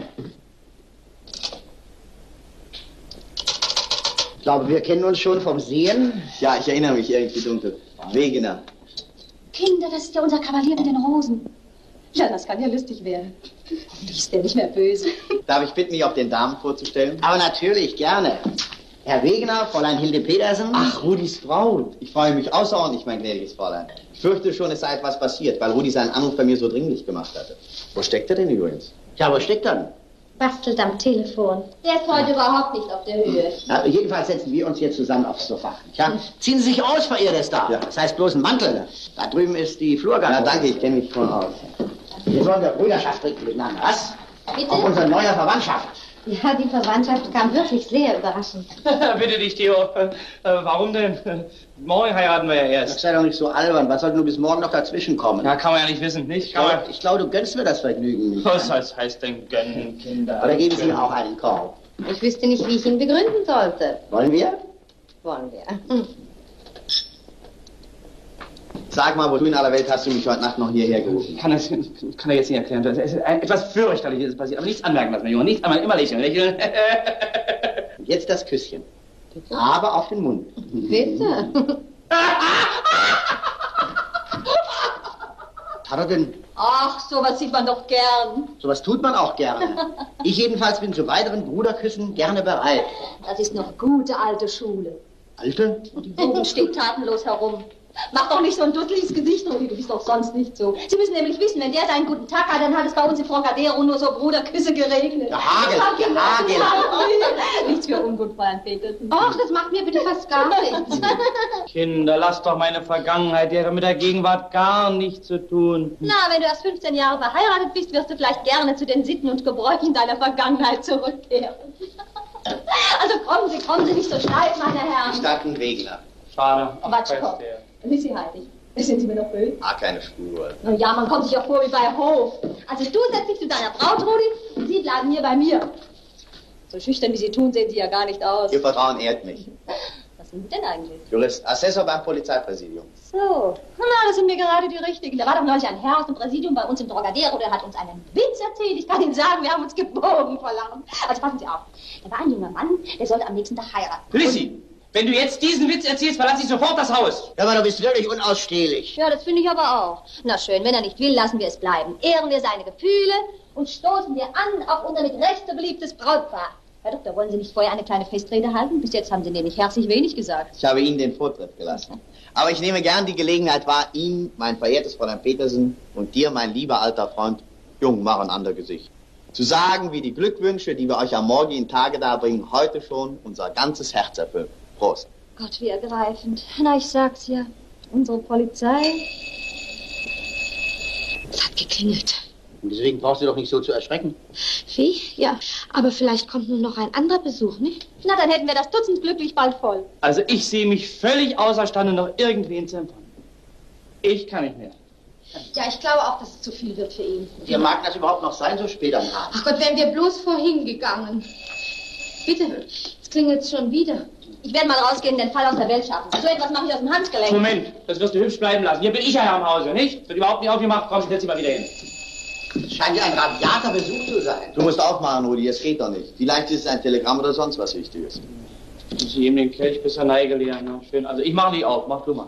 Speaker 3: Ich glaube, wir kennen uns schon vom Sehen. Ja, ich erinnere mich irgendwie dunkel. Wegener.
Speaker 6: Kinder, das ist ja unser Kavalier mit den Rosen. Ja, das kann ja lustig werden. Hoffentlich ist der nicht mehr böse.
Speaker 3: Darf ich bitten, mich auf den Damen vorzustellen? Aber natürlich, gerne. Herr Wegener, Fräulein Hilde Petersen. Ach, Rudis Braut. Ich freue mich außerordentlich, mein gnädiges Fräulein. Ich fürchte schon, es sei etwas passiert, weil Rudi seinen Anruf bei mir so dringlich gemacht hatte. Wo steckt er denn übrigens? Ja, wo steckt er denn?
Speaker 6: Bastelt am Telefon. Der ist heute überhaupt nicht auf der Höhe.
Speaker 3: Ja, jedenfalls setzen wir uns jetzt zusammen aufs Sofa. Ja? Ziehen Sie sich aus, verehrtes Star. Ja. Das heißt bloß ein Mantel. Da drüben ist die Flurgarderobe. Ja, danke, ich kenne mich schon aus. Wir sollen der Brüderschaft trinken miteinander, was?
Speaker 11: Bitte?
Speaker 3: Auf unsere neue Verwandtschaft.
Speaker 11: Ja, die Verwandtschaft kam wirklich sehr überraschend.
Speaker 4: Bitte dich, Theo. Äh, warum denn? Morgen heiraten wir ja erst.
Speaker 3: Das sei doch nicht so albern. Was soll nur bis morgen noch dazwischen kommen?
Speaker 4: Ja, kann man ja nicht wissen, nicht?
Speaker 3: Ich
Speaker 4: Kann
Speaker 3: glaube,
Speaker 4: man...
Speaker 3: ich glaube, du gönnst mir das Vergnügen nicht.
Speaker 4: Was heißt, heißt denn gönnen, Kinder?
Speaker 3: Oder geben Sie ihm auch einen Korb?
Speaker 11: Ich wüsste nicht, wie ich ihn begründen sollte.
Speaker 3: Wollen wir?
Speaker 11: Wollen wir. Hm.
Speaker 3: Sag mal, wo du in aller Welt hast du mich heute Nacht noch hierher gerufen?
Speaker 4: Kann das, kann er jetzt nicht erklären. Es ist ein- etwas fürchterliches ist passiert. Aber nichts anmerken lassen, mein Junge. Nichts anmerken, immer lächeln. lächeln.
Speaker 3: Jetzt das Küsschen. Aber auf den Mund.
Speaker 11: Bitte.
Speaker 3: Hat er denn...
Speaker 6: Ach, sowas sieht man doch gern.
Speaker 3: Sowas tut man auch gerne. Ich jedenfalls bin zu weiteren Bruderküssen gerne bereit.
Speaker 6: Das ist noch gute alte Schule.
Speaker 3: Alte?
Speaker 6: Und die Jugend steht tatenlos herum. Mach doch nicht so ein dusseliges Gesicht, Rudi, du bist doch sonst nicht so. Sie müssen nämlich wissen, wenn der seinen guten Tag hat, dann hat es bei uns im Trocadero nur so Bruderküsse geregnet.
Speaker 3: Der Hagel,
Speaker 6: Ach,
Speaker 3: der
Speaker 6: genau.
Speaker 3: Hagel.
Speaker 6: Nichts für ungut, Fräulein Petersen.
Speaker 11: Ach, das macht mir bitte fast gar nichts.
Speaker 4: Kinder, lass doch meine Vergangenheit. Die hat doch mit der Gegenwart gar nichts zu tun.
Speaker 6: Na, wenn du erst fünfzehn Jahre verheiratet bist, wirst du vielleicht gerne zu den Sitten und Gebräuchen deiner Vergangenheit zurückkehren. Also kommen Sie, kommen Sie nicht so steif, meine Herren.
Speaker 3: Starken Wegener.
Speaker 4: Schade. Ach,
Speaker 6: Quatsch,
Speaker 4: weiß
Speaker 6: komm.
Speaker 4: der.
Speaker 6: Lissy Heilig. Sind Sie mir noch böse?
Speaker 3: Ah, keine Spur.
Speaker 6: Na ja, man kommt sich auch vor wie bei Hof. Also du setzt dich zu deiner Braut, Rudi, und Sie bleiben hier bei mir. So schüchtern wie Sie tun, sehen Sie ja gar nicht aus.
Speaker 3: Ihr Vertrauen ehrt mich.
Speaker 6: Was sind Sie denn eigentlich?
Speaker 3: Jurist, Assessor beim Polizeipräsidium.
Speaker 6: So, na, das sind mir gerade die Richtigen. Da war doch neulich ein Herr aus dem Präsidium bei uns im Trocadero, der hat uns einen Witz erzählt. Ich kann Ihnen sagen, wir haben uns gebogen vor Lachen. Also passen Sie auf. Da war ein junger Mann, der sollte am nächsten Tag heiraten.
Speaker 4: Lissy, wenn du jetzt diesen Witz erzählst, verlasse ich sofort das Haus.
Speaker 3: Ja, aber du bist wirklich unausstehlich.
Speaker 6: Ja, das finde ich aber auch. Na schön, wenn er nicht will, lassen wir es bleiben. Ehren wir seine Gefühle und stoßen wir an auf unser mit Recht so beliebtes Brautpaar. Herr Doktor, wollen Sie nicht vorher eine kleine Festrede halten? Bis jetzt haben Sie nämlich herzlich wenig gesagt.
Speaker 3: Ich habe Ihnen den Vortritt gelassen. Aber ich nehme gern die Gelegenheit wahr, Ihnen, mein verehrtes Fräulein Petersen, und dir, mein lieber alter Freund, jung Marenander Gesicht, zu sagen, wie die Glückwünsche, die wir euch am morgigen Tage darbringen, heute schon unser ganzes Herz erfüllen. Prost.
Speaker 6: Gott, wie ergreifend. Na, ich sag's ja. Unsere Polizei. Es hat geklingelt.
Speaker 3: Und deswegen brauchst du doch nicht so zu erschrecken.
Speaker 11: Wie? Ja, aber vielleicht kommt nun noch ein anderer Besuch, nicht?
Speaker 6: Na, dann hätten wir das Dutzend glücklich bald voll.
Speaker 4: Also ich sehe mich völlig außerstande, noch irgendwen zu empfangen. Ich kann nicht mehr.
Speaker 11: Ja, ich glaube auch, dass es zu viel wird für ihn.
Speaker 3: Wie mag das überhaupt noch sein, so spät am Abend?
Speaker 11: Ach Gott, wären wir bloß vorhin gegangen. Bitte, jetzt klingelt es schon wieder.
Speaker 6: Ich werde mal rausgehen, den Fall aus der Welt schaffen. So etwas mache ich aus dem Handgelenk.
Speaker 4: Moment, das wirst du hübsch bleiben lassen. Hier bin ich ja im Hause, nicht? Wird überhaupt nicht aufgemacht, komm, setz dich mal wieder hin.
Speaker 3: Das scheint ja ein rabiater Besuch zu sein.
Speaker 16: Du musst aufmachen, Rudi, es geht doch nicht. Vielleicht ist es ein Telegramm oder sonst was Wichtiges.
Speaker 4: Sie ihm den Kelch bis zur Neige leeren, ne? Schön. Also ich mache nicht auf, mach du mal.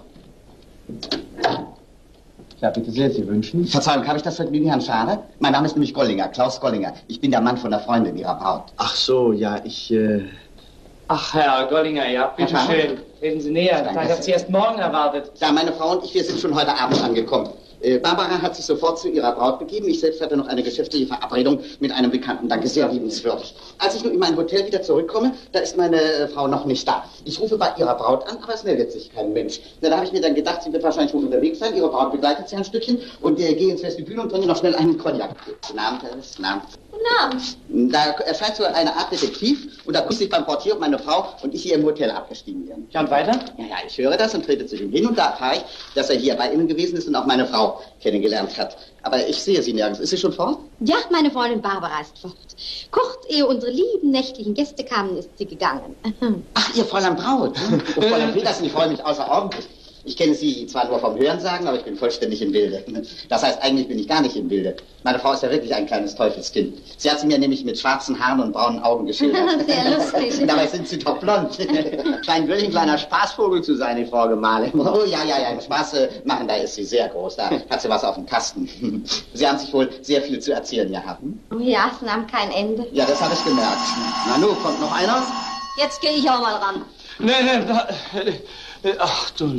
Speaker 3: Ja, bitte sehr, Sie wünschen. Verzeihung, habe ich das Vergnügen, Herrn Schader? Mein Name ist nämlich Gollinger, Klaus Gollinger. Ich bin der Mann von der Freundin Ihrer Braut.
Speaker 16: Ach so, ja, ich, äh...
Speaker 4: Ach, Herr Gollinger, ja, bitteschön. Treten Sie näher.
Speaker 3: Danke.
Speaker 4: Ich habe Sie erst morgen erwartet.
Speaker 3: Ja, meine Frau und ich, wir sind schon heute Abend angekommen. Äh, Barbara hat sich sofort zu ihrer Braut begeben. Ich selbst hatte noch eine geschäftliche Verabredung mit einem Bekannten. Danke, sehr liebenswürdig. Als ich nun in mein Hotel wieder zurückkomme, da ist meine äh, Frau noch nicht da. Ich rufe bei ihrer Braut an, aber es meldet sich kein Mensch. Na, da habe ich mir dann gedacht, sie wird wahrscheinlich wohl unterwegs sein. Ihre Braut begleitet sie ein Stückchen und äh, gehe ins Vestibül und bringe noch schnell einen Cognac. Guten Abend, Herr Guten Abend.
Speaker 6: Guten Abend.
Speaker 3: Da erscheint so eine Art Detektiv und da guckt sich beim Portier, ob meine Frau und ich hier im Hotel abgestiegen werden.
Speaker 4: Ja, und weiter?
Speaker 3: Ja, ja, ich höre das und trete zu ihm hin und da erfahre ich, dass er hier bei Ihnen gewesen ist und auch meine Frau kennengelernt hat. Aber ich sehe sie nirgends. Ist sie schon fort?
Speaker 11: Ja, meine Freundin Barbara ist fort. Kurz ehe unsere lieben nächtlichen Gäste kamen, ist sie gegangen.
Speaker 3: Ach, ihr Fräulein Braut. Oh, Fräulein Petersen, ich freue mich außerordentlich. Ich kenne Sie zwar nur vom Hörensagen, aber ich bin vollständig im Bilde. Das heißt, eigentlich bin ich gar nicht im Bilde. Meine Frau ist ja wirklich ein kleines Teufelskind. Sie hat sie mir nämlich mit schwarzen Haaren und braunen Augen geschildert.
Speaker 11: Sehr lustig.
Speaker 3: Dabei sind sie doch blond. Scheint wirklich ein kleiner Spaßvogel zu sein, die Frau Gemahlin. Oh ja, ja, ja, im Spaß äh, machen, da ist sie sehr groß. Da hat sie was auf dem Kasten. Sie haben sich wohl sehr viel zu erzählen gehabt.
Speaker 11: Oh ja, es nahm kein Ende.
Speaker 3: Ja, das habe ich gemerkt. Na nu, kommt noch einer?
Speaker 6: Jetzt gehe ich auch mal ran.
Speaker 4: Nee, nee, da, ach du.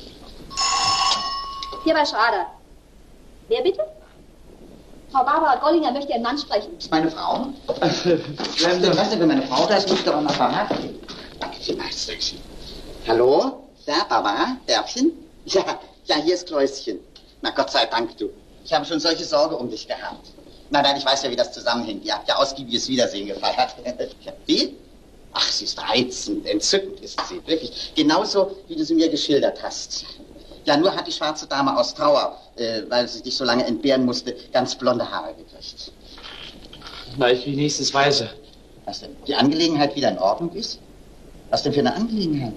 Speaker 6: Hier bei Schrader. Wer bitte? Frau Barbara Gollinger möchte Ihren Mann sprechen.
Speaker 3: Das ist meine Frau. Was denn, was denn, wenn meine Frau da ist, muss ich doch am Apparat gehen. Danke vielmals. Hallo? Ja, Barbara? Bärbchen? Ja, ja, hier ist Kläuschen. Na Gott sei Dank, du. Ich habe schon solche Sorge um dich gehabt. Na nein, ich weiß ja, wie das zusammenhängt. Ihr habt ja ausgiebiges Wiedersehen gefeiert. Wie? Ach, sie ist reizend, entzückend ist sie. Wirklich, genauso, wie du sie mir geschildert hast. Ja, nur hat die schwarze Dame aus Trauer, äh, weil sie dich so lange entbehren musste, ganz blonde Haare gekriegt.
Speaker 4: Na, ich wie nächstes Weiße.
Speaker 3: Was denn? Die Angelegenheit wieder in Ordnung ist? Was denn für eine Angelegenheit?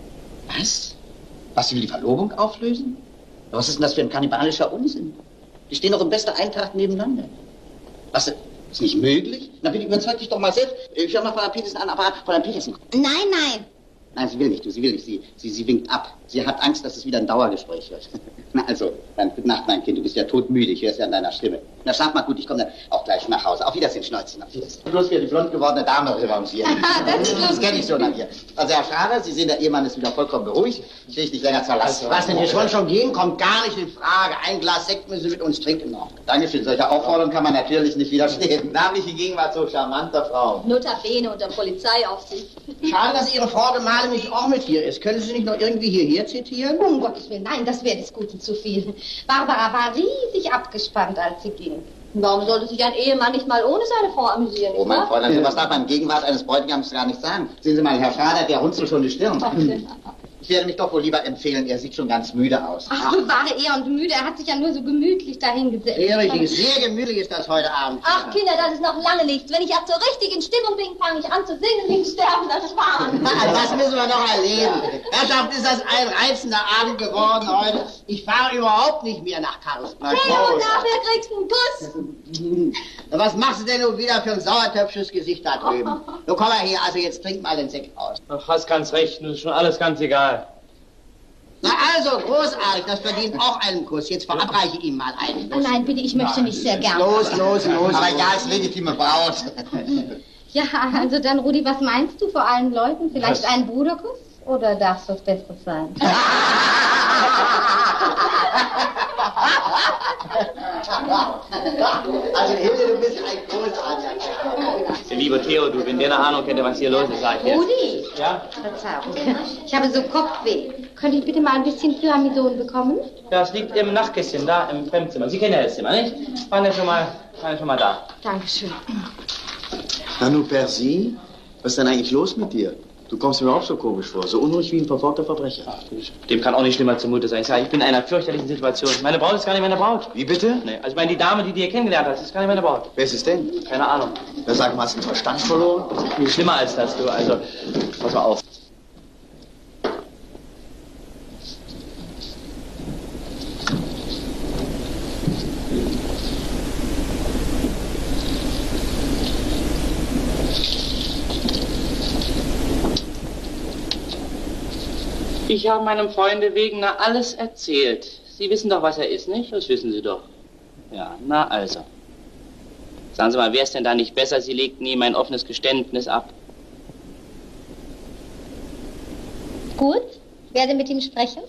Speaker 3: Was? Was, sie will die Verlobung auflösen? Was ist denn das für ein kannibalischer Unsinn? Die stehen doch in bester Eintracht nebeneinander. Was denn? Ist nicht möglich? Na bitte, überzeug dich doch mal selbst. Ich schau mal Frau Petersen an, aber Frau Petersen.
Speaker 11: Nein, nein.
Speaker 3: Nein, sie will nicht, du, sie will nicht. Sie, sie, sie winkt ab. Sie hat Angst, dass es wieder ein Dauergespräch wird. Na also, dann gute Nacht, mein Kind. Du bist ja todmüde. Ich höre es ja an deiner Stimme. Na, schlaf mal gut. Ich komme dann auch gleich nach Hause. Auf Wiedersehen, Schnäuzchen. Auf Wiedersehen. Bloß für die blond gewordene Dame revanchieren. das das kenne ich schon an ihr. Also, Herr Schrader, Sie sehen, der Ehemann ist wieder vollkommen beruhigt. Ich will dich nicht länger zerlassen. Was denn, wir wollen schon gehen? Kommt gar nicht in Frage. Ein Glas Sekt müssen Sie mit uns trinken noch. Dankeschön. Solcher Aufforderung kann man natürlich nicht widerstehen. Namenliche Gegenwart so charmanter Frau.
Speaker 6: Notabene unter Polizeiaufsicht.
Speaker 3: Schade, dass Ihre Frau Gemahlin nicht auch mit hier ist. Können Sie nicht noch irgendwie hierher zitieren?
Speaker 11: Um Gottes Willen, nein, das wäre des Guten zu viel. Barbara war riesig abgespannt, als sie ging.
Speaker 6: Warum sollte sich ein Ehemann nicht mal ohne seine Frau amüsieren?
Speaker 3: Oh, mein Fräulein, ja. Was darf man in Gegenwart eines Bräutigams gar nicht sagen? Sehen Sie mal, Herr Schrader, der runzelt schon die Stirn. Ich werde mich doch wohl lieber empfehlen, er sieht schon ganz müde aus.
Speaker 11: Ach, bewahre er und müde, er hat sich ja nur so gemütlich dahingesetzt.
Speaker 3: Ja, richtig, sehr gemütlich ist das heute Abend.
Speaker 6: Ach, Kinder, das ist noch lange nichts. Wenn ich ab zur richtigen Stimmung bin, fange ich an zu singen wie ein sterbender Schwan.
Speaker 3: Das müssen wir noch erleben. Herrschaft, ist das ein reizender Abend geworden heute. Ich fahre überhaupt nicht mehr nach Karlsbad.
Speaker 6: Hey, und nachher kriegst du einen Kuss.
Speaker 3: Was machst du denn nun wieder für ein sauertöpfisches Gesicht da drüben? Du komm mal her, also jetzt trink mal den Sekt aus.
Speaker 4: Ach, hast ganz recht, das ist schon alles ganz egal.
Speaker 3: Na also, großartig, das verdient auch einen Kuss. Jetzt verabreiche ich ihm mal einen.
Speaker 11: Oh nein, bitte, ich möchte mich sehr gern.
Speaker 3: Los, los, los. Aber ja, ist legitime Braut.
Speaker 11: Ja, also dann, Rudi, was meinst du vor allen Leuten? Vielleicht was? Einen Bruderkuss? Oder darf es was Besseres sein?
Speaker 3: Also, Hilde, du bist ein großartiger.
Speaker 4: Lieber Theo, du, wenn der eine Ahnung hätte, was hier los ist, sag ich jetzt.
Speaker 11: Rudi!
Speaker 4: Ja?
Speaker 11: Verzeihung. Ich habe so Kopfweh. Könnte ich bitte mal ein bisschen Pyramidon bekommen?
Speaker 4: Das liegt im Nachtkästchen, da im Fremdzimmer. Sie kennen ja das Zimmer, nicht? Waren ja schon mal, waren ja schon mal da.
Speaker 11: Dankeschön.
Speaker 16: Nanu Percy, was ist denn eigentlich los mit dir? Du kommst mir auch so komisch vor, so unruhig wie ein verfolgter Verbrecher.
Speaker 4: Ach, dem kann auch nicht schlimmer zumute sein. Ich bin in einer fürchterlichen Situation. Meine Braut ist gar nicht meine Braut.
Speaker 16: Wie bitte?
Speaker 4: Nee, also ich meine, die Dame, die du hier kennengelernt hast, ist gar nicht meine Braut.
Speaker 16: Wer ist es denn?
Speaker 4: Keine Ahnung.
Speaker 16: Da sag mal, hast du den Verstand verloren?
Speaker 4: Viel schlimmer als das, du. Also, pass mal auf. Ich habe meinem Freunde Wegener alles erzählt. Sie wissen doch, was er ist, nicht? Das wissen Sie doch. Ja, na also. Sagen Sie mal, wäre es denn da nicht besser, Sie legten ihm ein offenes Geständnis ab?
Speaker 11: Gut, werde mit ihm sprechen.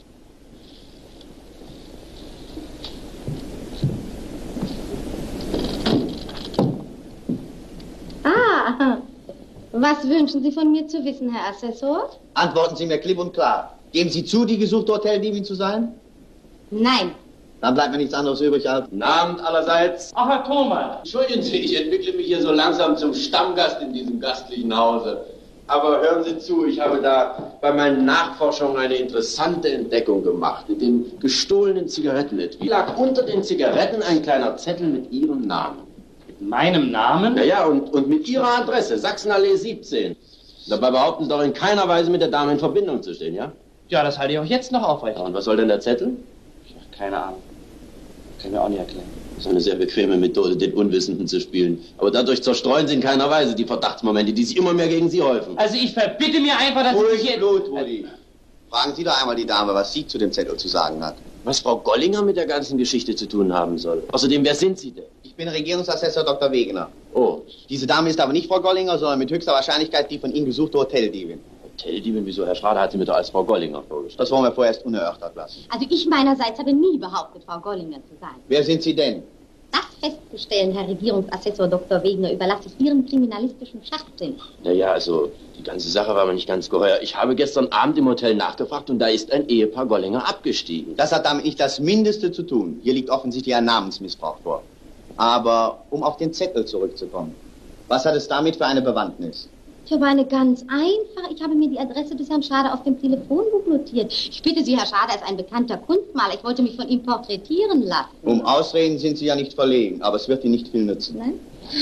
Speaker 11: Ah, was wünschen Sie von mir zu wissen, Herr Assessor?
Speaker 16: Antworten Sie mir klipp und klar. Geben Sie zu, die gesuchte Hoteldiebin zu sein?
Speaker 11: Nein.
Speaker 16: Dann bleibt mir nichts anderes übrig als...
Speaker 14: Guten Abend allerseits.
Speaker 4: Ach, Herr Thomas.
Speaker 14: Entschuldigen Sie, ich entwickle mich hier so langsam zum Stammgast in diesem gastlichen Hause. Aber hören Sie zu, ich habe da bei meinen Nachforschungen eine interessante Entdeckung gemacht. Mit dem gestohlenen Zigarettenetui lag unter den Zigaretten ein kleiner Zettel mit Ihrem Namen.
Speaker 4: Mit meinem Namen?
Speaker 14: Ja, ja, und, und mit Ihrer Adresse, Sachsenallee siebzehn. Dabei behaupten Sie doch in keiner Weise mit der Dame in Verbindung zu stehen, ja?
Speaker 4: Ja, das halte ich auch jetzt noch aufrecht.
Speaker 14: Ja, und was soll denn der Zettel?
Speaker 4: Ach, keine Ahnung. Kann mir auch nicht erklären.
Speaker 14: Das ist eine sehr bequeme Methode, den Unwissenden zu spielen. Aber dadurch zerstreuen Sie in keiner Weise die Verdachtsmomente, die sich immer mehr gegen Sie häufen.
Speaker 4: Also ich verbitte mir einfach, dass
Speaker 16: Ruhig,
Speaker 4: Sie hier...
Speaker 16: Blut, Rudi. Fragen Sie doch einmal die Dame, was sie zu dem Zettel zu sagen hat.
Speaker 14: Was Frau Gollinger mit der ganzen Geschichte zu tun haben soll. Außerdem, wer sind Sie denn?
Speaker 16: Ich bin Regierungsassessor Doktor Wegener.
Speaker 14: Oh.
Speaker 16: Diese Dame ist aber nicht Frau Gollinger, sondern mit höchster Wahrscheinlichkeit die von Ihnen gesuchte Hoteldiebin.
Speaker 14: Hoteldiebin? Wieso? Herr Schrader hat sie mir doch als Frau Gollinger vorgestellt.
Speaker 16: Das wollen wir vorerst unerörtert lassen.
Speaker 11: Also ich meinerseits habe nie behauptet, Frau Gollinger zu sein.
Speaker 16: Wer sind Sie denn?
Speaker 11: Das festzustellen, Herr Regierungsassessor Doktor Wegener, überlasse ich Ihrem kriminalistischen Scharfsinn.
Speaker 14: Naja, also die ganze Sache war mir nicht ganz geheuer. Ich habe gestern Abend im Hotel nachgefragt und da ist ein Ehepaar Gollinger abgestiegen.
Speaker 16: Das hat damit nicht das Mindeste zu tun. Hier liegt offensichtlich ein Namensmissbrauch vor. Aber um auf den Zettel zurückzukommen, was hat es damit für eine Bewandtnis?
Speaker 11: Ich habe eine ganz einfache. Ich habe mir die Adresse des Herrn Schader auf dem Telefonbuch notiert. Ich bitte Sie, Herr Schader ist ein bekannter Kunstmaler. Ich wollte mich von ihm porträtieren lassen.
Speaker 16: Um Ausreden sind Sie ja nicht verlegen, aber es wird Ihnen nicht viel nützen.
Speaker 11: Nein?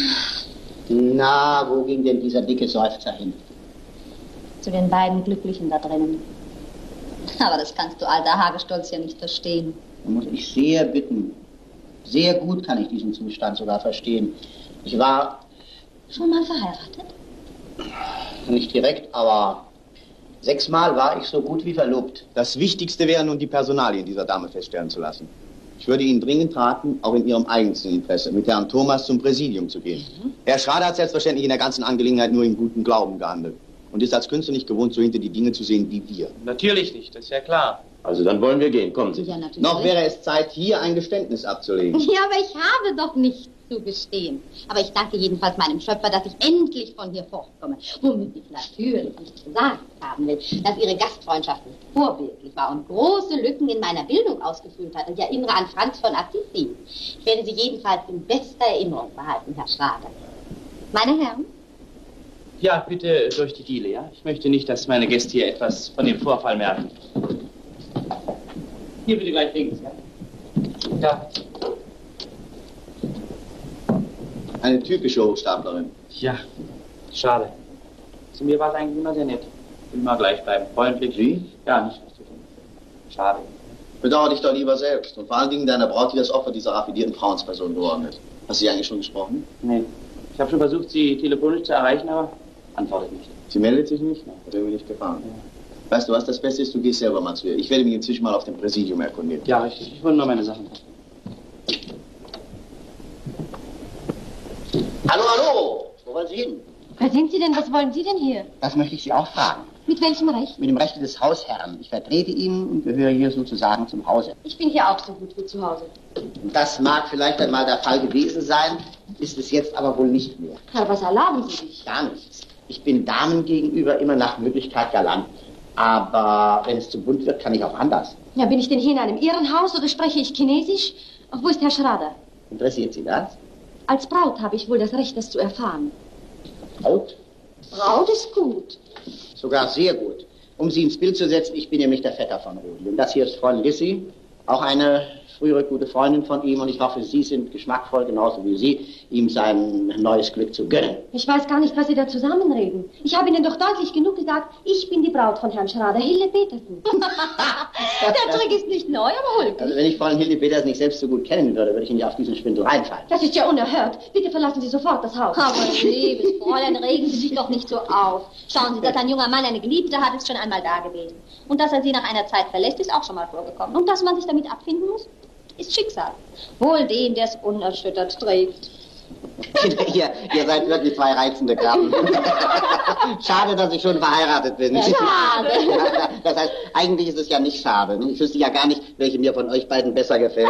Speaker 12: Na, wo ging denn dieser dicke Seufzer hin?
Speaker 6: Zu den beiden Glücklichen da drinnen. Aber das kannst du, alter Hagestolz, ja nicht verstehen.
Speaker 12: Da muss ich sehr bitten. Sehr gut kann ich diesen Zustand sogar verstehen. Ich war...
Speaker 6: Schon mal verheiratet?
Speaker 12: Nicht direkt, aber sechsmal war ich so gut wie verlobt.
Speaker 16: Das Wichtigste wäre nun, die Personalien dieser Dame feststellen zu lassen. Ich würde Ihnen dringend raten, auch in Ihrem eigenen Interesse, mit Herrn Thomas zum Präsidium zu gehen. Mhm. Herr Schrader hat selbstverständlich in der ganzen Angelegenheit nur in gutem Glauben gehandelt und ist als Künstler nicht gewohnt, so hinter die Dinge zu sehen wie wir.
Speaker 4: Natürlich nicht, das ist ja klar.
Speaker 14: Also dann wollen wir gehen, kommen Sie.
Speaker 11: Ja, natürlich.
Speaker 16: Noch wäre es Zeit, hier ein Geständnis abzulegen.
Speaker 11: Ja, aber ich habe doch nichts zu gestehen. Aber ich danke jedenfalls meinem Schöpfer, dass ich endlich von hier fortkomme. Womit ich natürlich nicht gesagt haben will, dass Ihre Gastfreundschaft nicht vorbildlich war und große Lücken in meiner Bildung ausgefüllt hat. Ich erinnere an Franz von Assisi. Ich werde Sie jedenfalls in bester Erinnerung behalten, Herr Schrader. Meine Herren?
Speaker 4: Ja, bitte durch die Diele, ja? Ich möchte nicht, dass meine Gäste hier etwas von dem Vorfall merken. Hier bitte gleich links, ja? Da.
Speaker 16: Eine typische Hochstaplerin.
Speaker 4: Ja, schade. Zu mir war es eigentlich immer sehr nett. Will mal gleich bleiben. Freundlich.
Speaker 16: Wie?
Speaker 4: Ja, nicht was zu tun. Schade.
Speaker 16: Bedauere dich doch lieber selbst. Und vor allen Dingen deiner Braut, die das Opfer dieser raffinierten Frauensperson geworden ist. Hast du sie eigentlich schon gesprochen?
Speaker 4: Nee. Ich habe schon versucht, sie telefonisch zu erreichen, aber antwortet nicht.
Speaker 16: Sie meldet sich nicht? Hat irgendwie nicht gefallen. Ja. Weißt du was, das Beste ist, du gehst selber mal zu ihr. Ich werde mich inzwischen mal auf dem Präsidium erkundigen.
Speaker 4: Ja, richtig. Ich wollte nur meine Sachen.
Speaker 12: Hallo, hallo! Wo wollen Sie hin?
Speaker 11: Wer sind Sie denn? Was wollen Sie denn hier?
Speaker 12: Das möchte ich Sie auch fragen.
Speaker 11: Mit welchem Recht?
Speaker 12: Mit dem Rechte des Hausherrn. Ich vertrete ihn und gehöre hier sozusagen zum Hause.
Speaker 6: Ich bin hier auch so gut wie zu Hause.
Speaker 12: Das mag vielleicht einmal der Fall gewesen sein, ist es jetzt aber wohl nicht mehr.
Speaker 6: Herr, was erlauben Sie sich?
Speaker 12: Gar nichts. Ich bin Damen gegenüber immer nach Möglichkeit galant. Aber wenn es zu bunt wird, kann ich auch anders.
Speaker 6: Ja, bin ich denn hier in einem Irrenhaus oder spreche ich Chinesisch? Ach, wo ist Herr Schrader?
Speaker 12: Interessiert Sie das?
Speaker 6: Als Braut habe ich wohl das Recht, das zu erfahren.
Speaker 12: Braut?
Speaker 6: Braut ist gut.
Speaker 12: Sogar sehr gut. Um Sie ins Bild zu setzen, ich bin nämlich der Vetter von Rudi. Und das hier ist Freundin Lissy, auch eine frühere gute Freundin von ihm. Und ich hoffe, Sie sind geschmackvoll, genauso wie Sie, ihm sein neues Glück zu gönnen.
Speaker 6: Ich weiß gar nicht, was Sie da zusammenreden. Ich habe Ihnen doch deutlich genug gesagt, ich bin die Braut von Herrn Schrader, Hilde Petersen. Der Trick ist nicht neu, aber holprig.
Speaker 12: Also wenn ich Fräulein Hilde Petersen nicht selbst so gut kennen würde, würde ich Ihnen ja auf diesen Schwindel reinfallen.
Speaker 6: Das ist ja unerhört. Bitte verlassen Sie sofort das Haus.
Speaker 11: Aber liebes Fräulein, regen Sie sich doch nicht so auf. Schauen Sie, dass ein junger Mann eine Geliebte hat, ist schon einmal da gewesen. Und dass er sie nach einer Zeit verlässt, ist auch schon mal vorgekommen. Und dass man sich damit abfinden muss, ist Schicksal. Wohl dem, der es unerschüttert trägt.
Speaker 12: ihr, ihr seid wirklich zwei reizende Krabben. Schade, dass ich schon verheiratet bin.
Speaker 11: Ja, schade.
Speaker 12: Das heißt, eigentlich ist es ja nicht schade. Ich wüsste ja gar nicht, welche mir von euch beiden besser gefällt.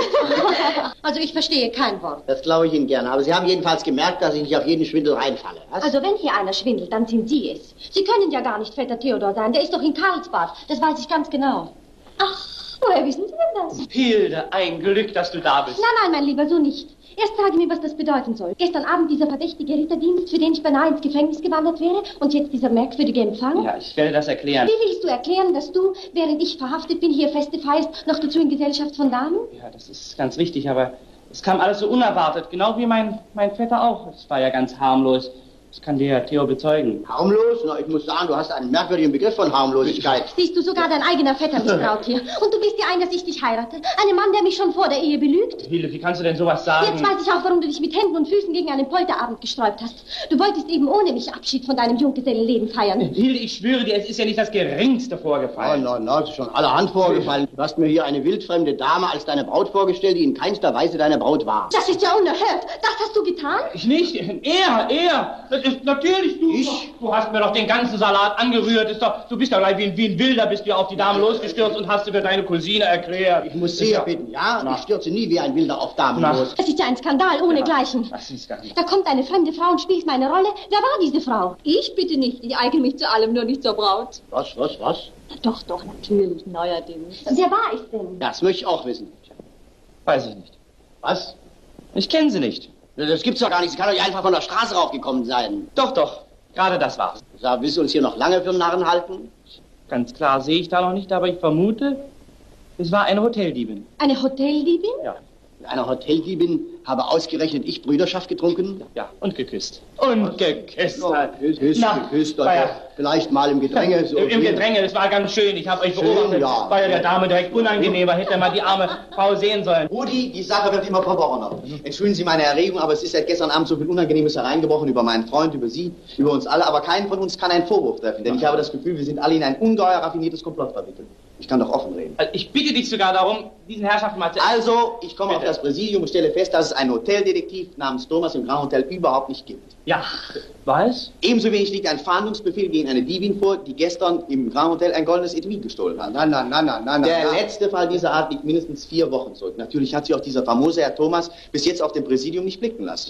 Speaker 6: Also ich verstehe kein Wort.
Speaker 12: Das glaube ich Ihnen gerne. Aber Sie haben jedenfalls gemerkt, dass ich nicht auf jeden Schwindel reinfalle. Was?
Speaker 6: Also wenn hier einer schwindelt, dann sind Sie es. Sie können ja gar nicht Vetter Theodor sein. Der ist doch in Karlsbad. Das weiß ich ganz genau. Ach, woher wissen Sie denn das?
Speaker 4: Hilde, ein Glück, dass du da bist.
Speaker 6: Nein, nein, mein Lieber, so nicht. Erst sage mir, was das bedeuten soll. Gestern Abend dieser verdächtige Ritterdienst, für den ich beinahe ins Gefängnis gewandert wäre, und jetzt dieser merkwürdige Empfang.
Speaker 4: Ja, ich werde das erklären.
Speaker 6: Wie willst du erklären, dass du, während ich verhaftet bin, hier Feste feierst, noch dazu in Gesellschaft von Damen?
Speaker 4: Ja, das ist ganz richtig, aber es kam alles so unerwartet, genau wie mein, mein Vetter auch. Es war ja ganz harmlos. Das kann dir Theo bezeugen.
Speaker 12: Harmlos? Na, ich muss sagen, du hast einen merkwürdigen Begriff von Harmlosigkeit.
Speaker 6: Siehst du, sogar dein eigener Vetter missbraut hier. Und du bist dir ein, dass ich dich heirate. Ein Mann, der mich schon vor der Ehe belügt.
Speaker 4: Hilde, wie kannst du denn sowas sagen?
Speaker 6: Jetzt weiß ich auch, warum du dich mit Händen und Füßen gegen einen Polterabend gesträubt hast. Du wolltest eben ohne mich Abschied von deinem Junggesellenleben feiern.
Speaker 4: Hilde, ich schwöre dir, es ist ja nicht das Geringste vorgefallen.
Speaker 12: Nein, nein, nein, es ist schon allerhand vorgefallen. Du hast mir hier eine wildfremde Dame als deine Braut vorgestellt, die in keinster Weise deine Braut war.
Speaker 6: Das ist ja unerhört. Das hast du getan?
Speaker 4: Ich nicht. Er, er. Das ist natürlich du. Ich? Du hast mir doch den ganzen Salat angerührt. Ist doch, du bist doch gleich wie ein, wie ein Wilder, bist du auf die Dame losgestürzt und hast sie für deine Cousine erklärt.
Speaker 12: Ich muss sehr bitten, ja? Na. Ich stürze nie wie ein Wilder auf Damen Na. los.
Speaker 6: Das ist ja ein Skandal ohnegleichen.
Speaker 4: Das ist gar nicht.
Speaker 6: Da kommt eine fremde Frau und spielt meine Rolle. Wer war diese Frau? Ich bitte nicht. Ich eigne mich zu allem, nur nicht zur Braut.
Speaker 12: Was, was, was?
Speaker 6: Doch, doch, natürlich, neuerdings. Wer war ich denn?
Speaker 12: Das möchte ich auch wissen.
Speaker 4: Weiß ich nicht.
Speaker 12: Was?
Speaker 4: Ich kenne sie nicht.
Speaker 12: Das gibt's doch gar nicht. Sie kann doch einfach von der Straße raufgekommen sein.
Speaker 4: Doch, doch. Gerade das war's.
Speaker 12: Ja, willst du uns hier noch lange für Narren halten?
Speaker 4: Ganz klar sehe ich da noch nicht, aber ich vermute, es war eine Hoteldiebin.
Speaker 6: Eine Hoteldiebin?
Speaker 4: Ja.
Speaker 12: Mit einer Hoteldiebin habe ausgerechnet ich Brüderschaft getrunken?
Speaker 4: Ja, und geküsst. Und geküsst.
Speaker 12: Oh, geküsst, Na, geküsst. Also ja. Vielleicht mal im Gedränge. So
Speaker 4: Im, Im Gedränge, das war ganz schön. Ich habe euch beobachtet. Ja. War ja der Dame direkt unangenehmer. Hätte mal die arme Frau sehen sollen.
Speaker 12: Rudi, die Sache wird immer verworrener. Entschuldigen Sie meine Erregung, aber es ist seit gestern Abend so viel Unangenehmes hereingebrochen über meinen Freund, über Sie, über uns alle. Aber keinen von uns kann einen Vorwurf treffen. Denn ich habe das Gefühl, wir sind alle in ein ungeheuer raffiniertes Komplott verwickelt. Ich kann doch offen reden.
Speaker 4: Also ich bitte dich sogar darum, diesen Herrschaften mal zu...
Speaker 12: Also, ich komme Bitte. auf das Präsidium und stelle fest, dass es einen Hoteldetektiv namens Thomas im Grand Hotel überhaupt nicht gibt.
Speaker 4: Ja, was?
Speaker 12: Ebenso wenig liegt ein Fahndungsbefehl gegen eine Diebin vor, die gestern im Grand Hotel ein goldenes Etui gestohlen hat. Nein, nein, nein, nein, nein. Der nein. letzte Fall dieser Art liegt mindestens vier Wochen zurück. Natürlich hat sich auch dieser famose Herr Thomas bis jetzt auf dem Präsidium nicht blicken lassen.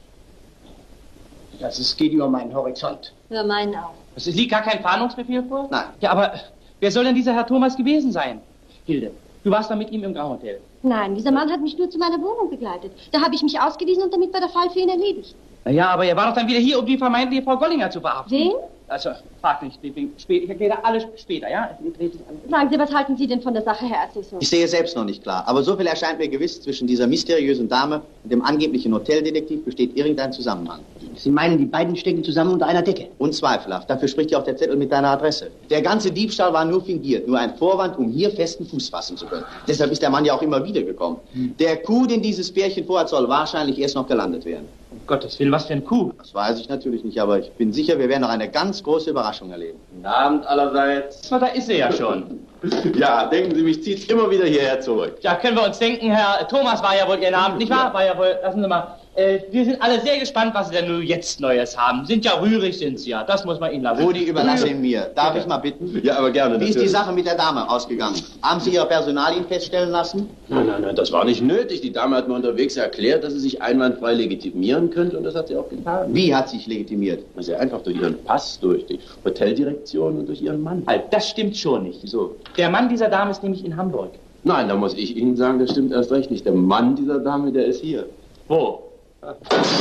Speaker 12: Das ist, geht über meinen Horizont.
Speaker 6: Über meinen auch.
Speaker 4: Es liegt gar kein Fahndungsbefehl vor?
Speaker 12: Nein.
Speaker 4: Ja, aber wer soll denn dieser Herr Thomas gewesen sein? Hilde, du warst da mit ihm im Grand Hotel.
Speaker 6: Nein, dieser Mann hat mich nur zu meiner Wohnung begleitet. Da habe ich mich ausgewiesen und damit war der Fall für ihn erledigt.
Speaker 4: Na ja, aber er war doch dann wieder hier, um die vermeintliche Frau Gollinger zu verhaften.
Speaker 6: Wen?
Speaker 4: Also, frag nicht, Liebling. Ich erkläre alles später, ja?
Speaker 6: Sagen Sie, was halten Sie denn von der Sache, Herr Assessor?
Speaker 12: Ich sehe selbst noch nicht klar. Aber so viel erscheint mir gewiss, zwischen dieser mysteriösen Dame und dem angeblichen Hoteldetektiv besteht irgendein Zusammenhang. Sie meinen, die beiden stecken zusammen unter einer Decke? Unzweifelhaft. Dafür spricht ja auch der Zettel mit deiner Adresse. Der ganze Diebstahl war nur fingiert, nur ein Vorwand, um hier festen Fuß fassen zu können. Deshalb ist der Mann ja auch immer wieder gekommen. Hm. Der Coup, den dieses Pärchen vorhat, soll wahrscheinlich erst noch gelandet werden.
Speaker 4: Um Gottes Willen, was für ein Coup?
Speaker 12: Das weiß ich natürlich nicht, aber ich bin sicher, wir werden noch eine ganz große Überraschung erleben.
Speaker 14: Guten Abend allerseits.
Speaker 4: Na, da ist sie ja schon.
Speaker 14: Ja, denken Sie, mich zieht's immer wieder hierher zurück.
Speaker 4: Ja, können wir uns denken, Herr Thomas war ja wohl Ihr Name, nicht wahr? Ja. War ja wohl, lassen Sie mal, Äh, wir sind alle sehr gespannt, was Sie denn nun jetzt Neues haben. Sind ja rührig, sind Sie ja. Das muss man Ihnen lassen.
Speaker 12: Rudi, überlasse ihn mir. Darf ich mal bitten?
Speaker 14: Ja, aber gerne.
Speaker 12: Wie ist die
Speaker 14: natürlich.
Speaker 12: Sache mit der Dame ausgegangen? Haben Sie Ihre Personalien feststellen lassen?
Speaker 14: Nein, nein, nein, das war nicht nötig. Die Dame hat mir unterwegs erklärt, dass sie sich einwandfrei legitimieren könnte und das hat sie auch getan.
Speaker 12: Wie hat sich legitimiert?
Speaker 14: Sehr einfach durch ihren Pass, durch die Hoteldirektion und durch ihren Mann.
Speaker 4: Halt, das stimmt schon nicht.
Speaker 14: Wieso?
Speaker 4: Der Mann dieser Dame ist nämlich in Hamburg.
Speaker 14: Nein, da muss ich Ihnen sagen, das stimmt erst recht nicht. Der Mann dieser Dame, der ist hier.
Speaker 4: Wo?
Speaker 14: Ah.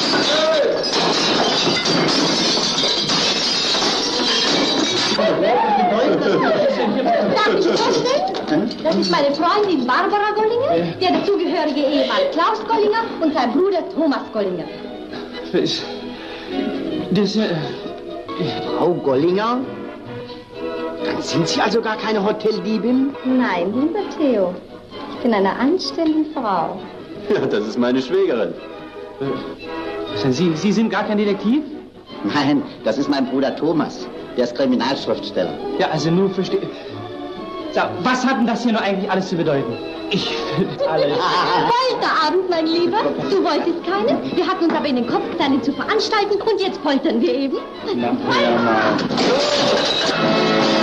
Speaker 6: Darf ich vorstellen? Das ist meine Freundin Barbara Gollinger, der dazugehörige Ehemann Klaus Gollinger und sein Bruder Thomas Gollinger.
Speaker 4: Das... das äh,
Speaker 3: Frau Gollinger? Dann sind Sie also gar keine Hoteldiebin?
Speaker 6: Nein, lieber Theo. Ich bin eine anständige Frau.
Speaker 14: Ja, das ist meine Schwägerin.
Speaker 4: Äh, Sie, Sie sind gar kein Detektiv?
Speaker 3: Nein, das ist mein Bruder Thomas. Der ist Kriminalschriftsteller.
Speaker 4: Ja, also nur verstehe... So, was hat denn das hier nur eigentlich alles zu bedeuten? Ich will alles...
Speaker 6: Polterabend, mein Lieber. Du wolltest keinen. Wir hatten uns aber in den Kopf getan, ihn zu veranstalten. Und jetzt poltern wir eben.
Speaker 4: Na, ja,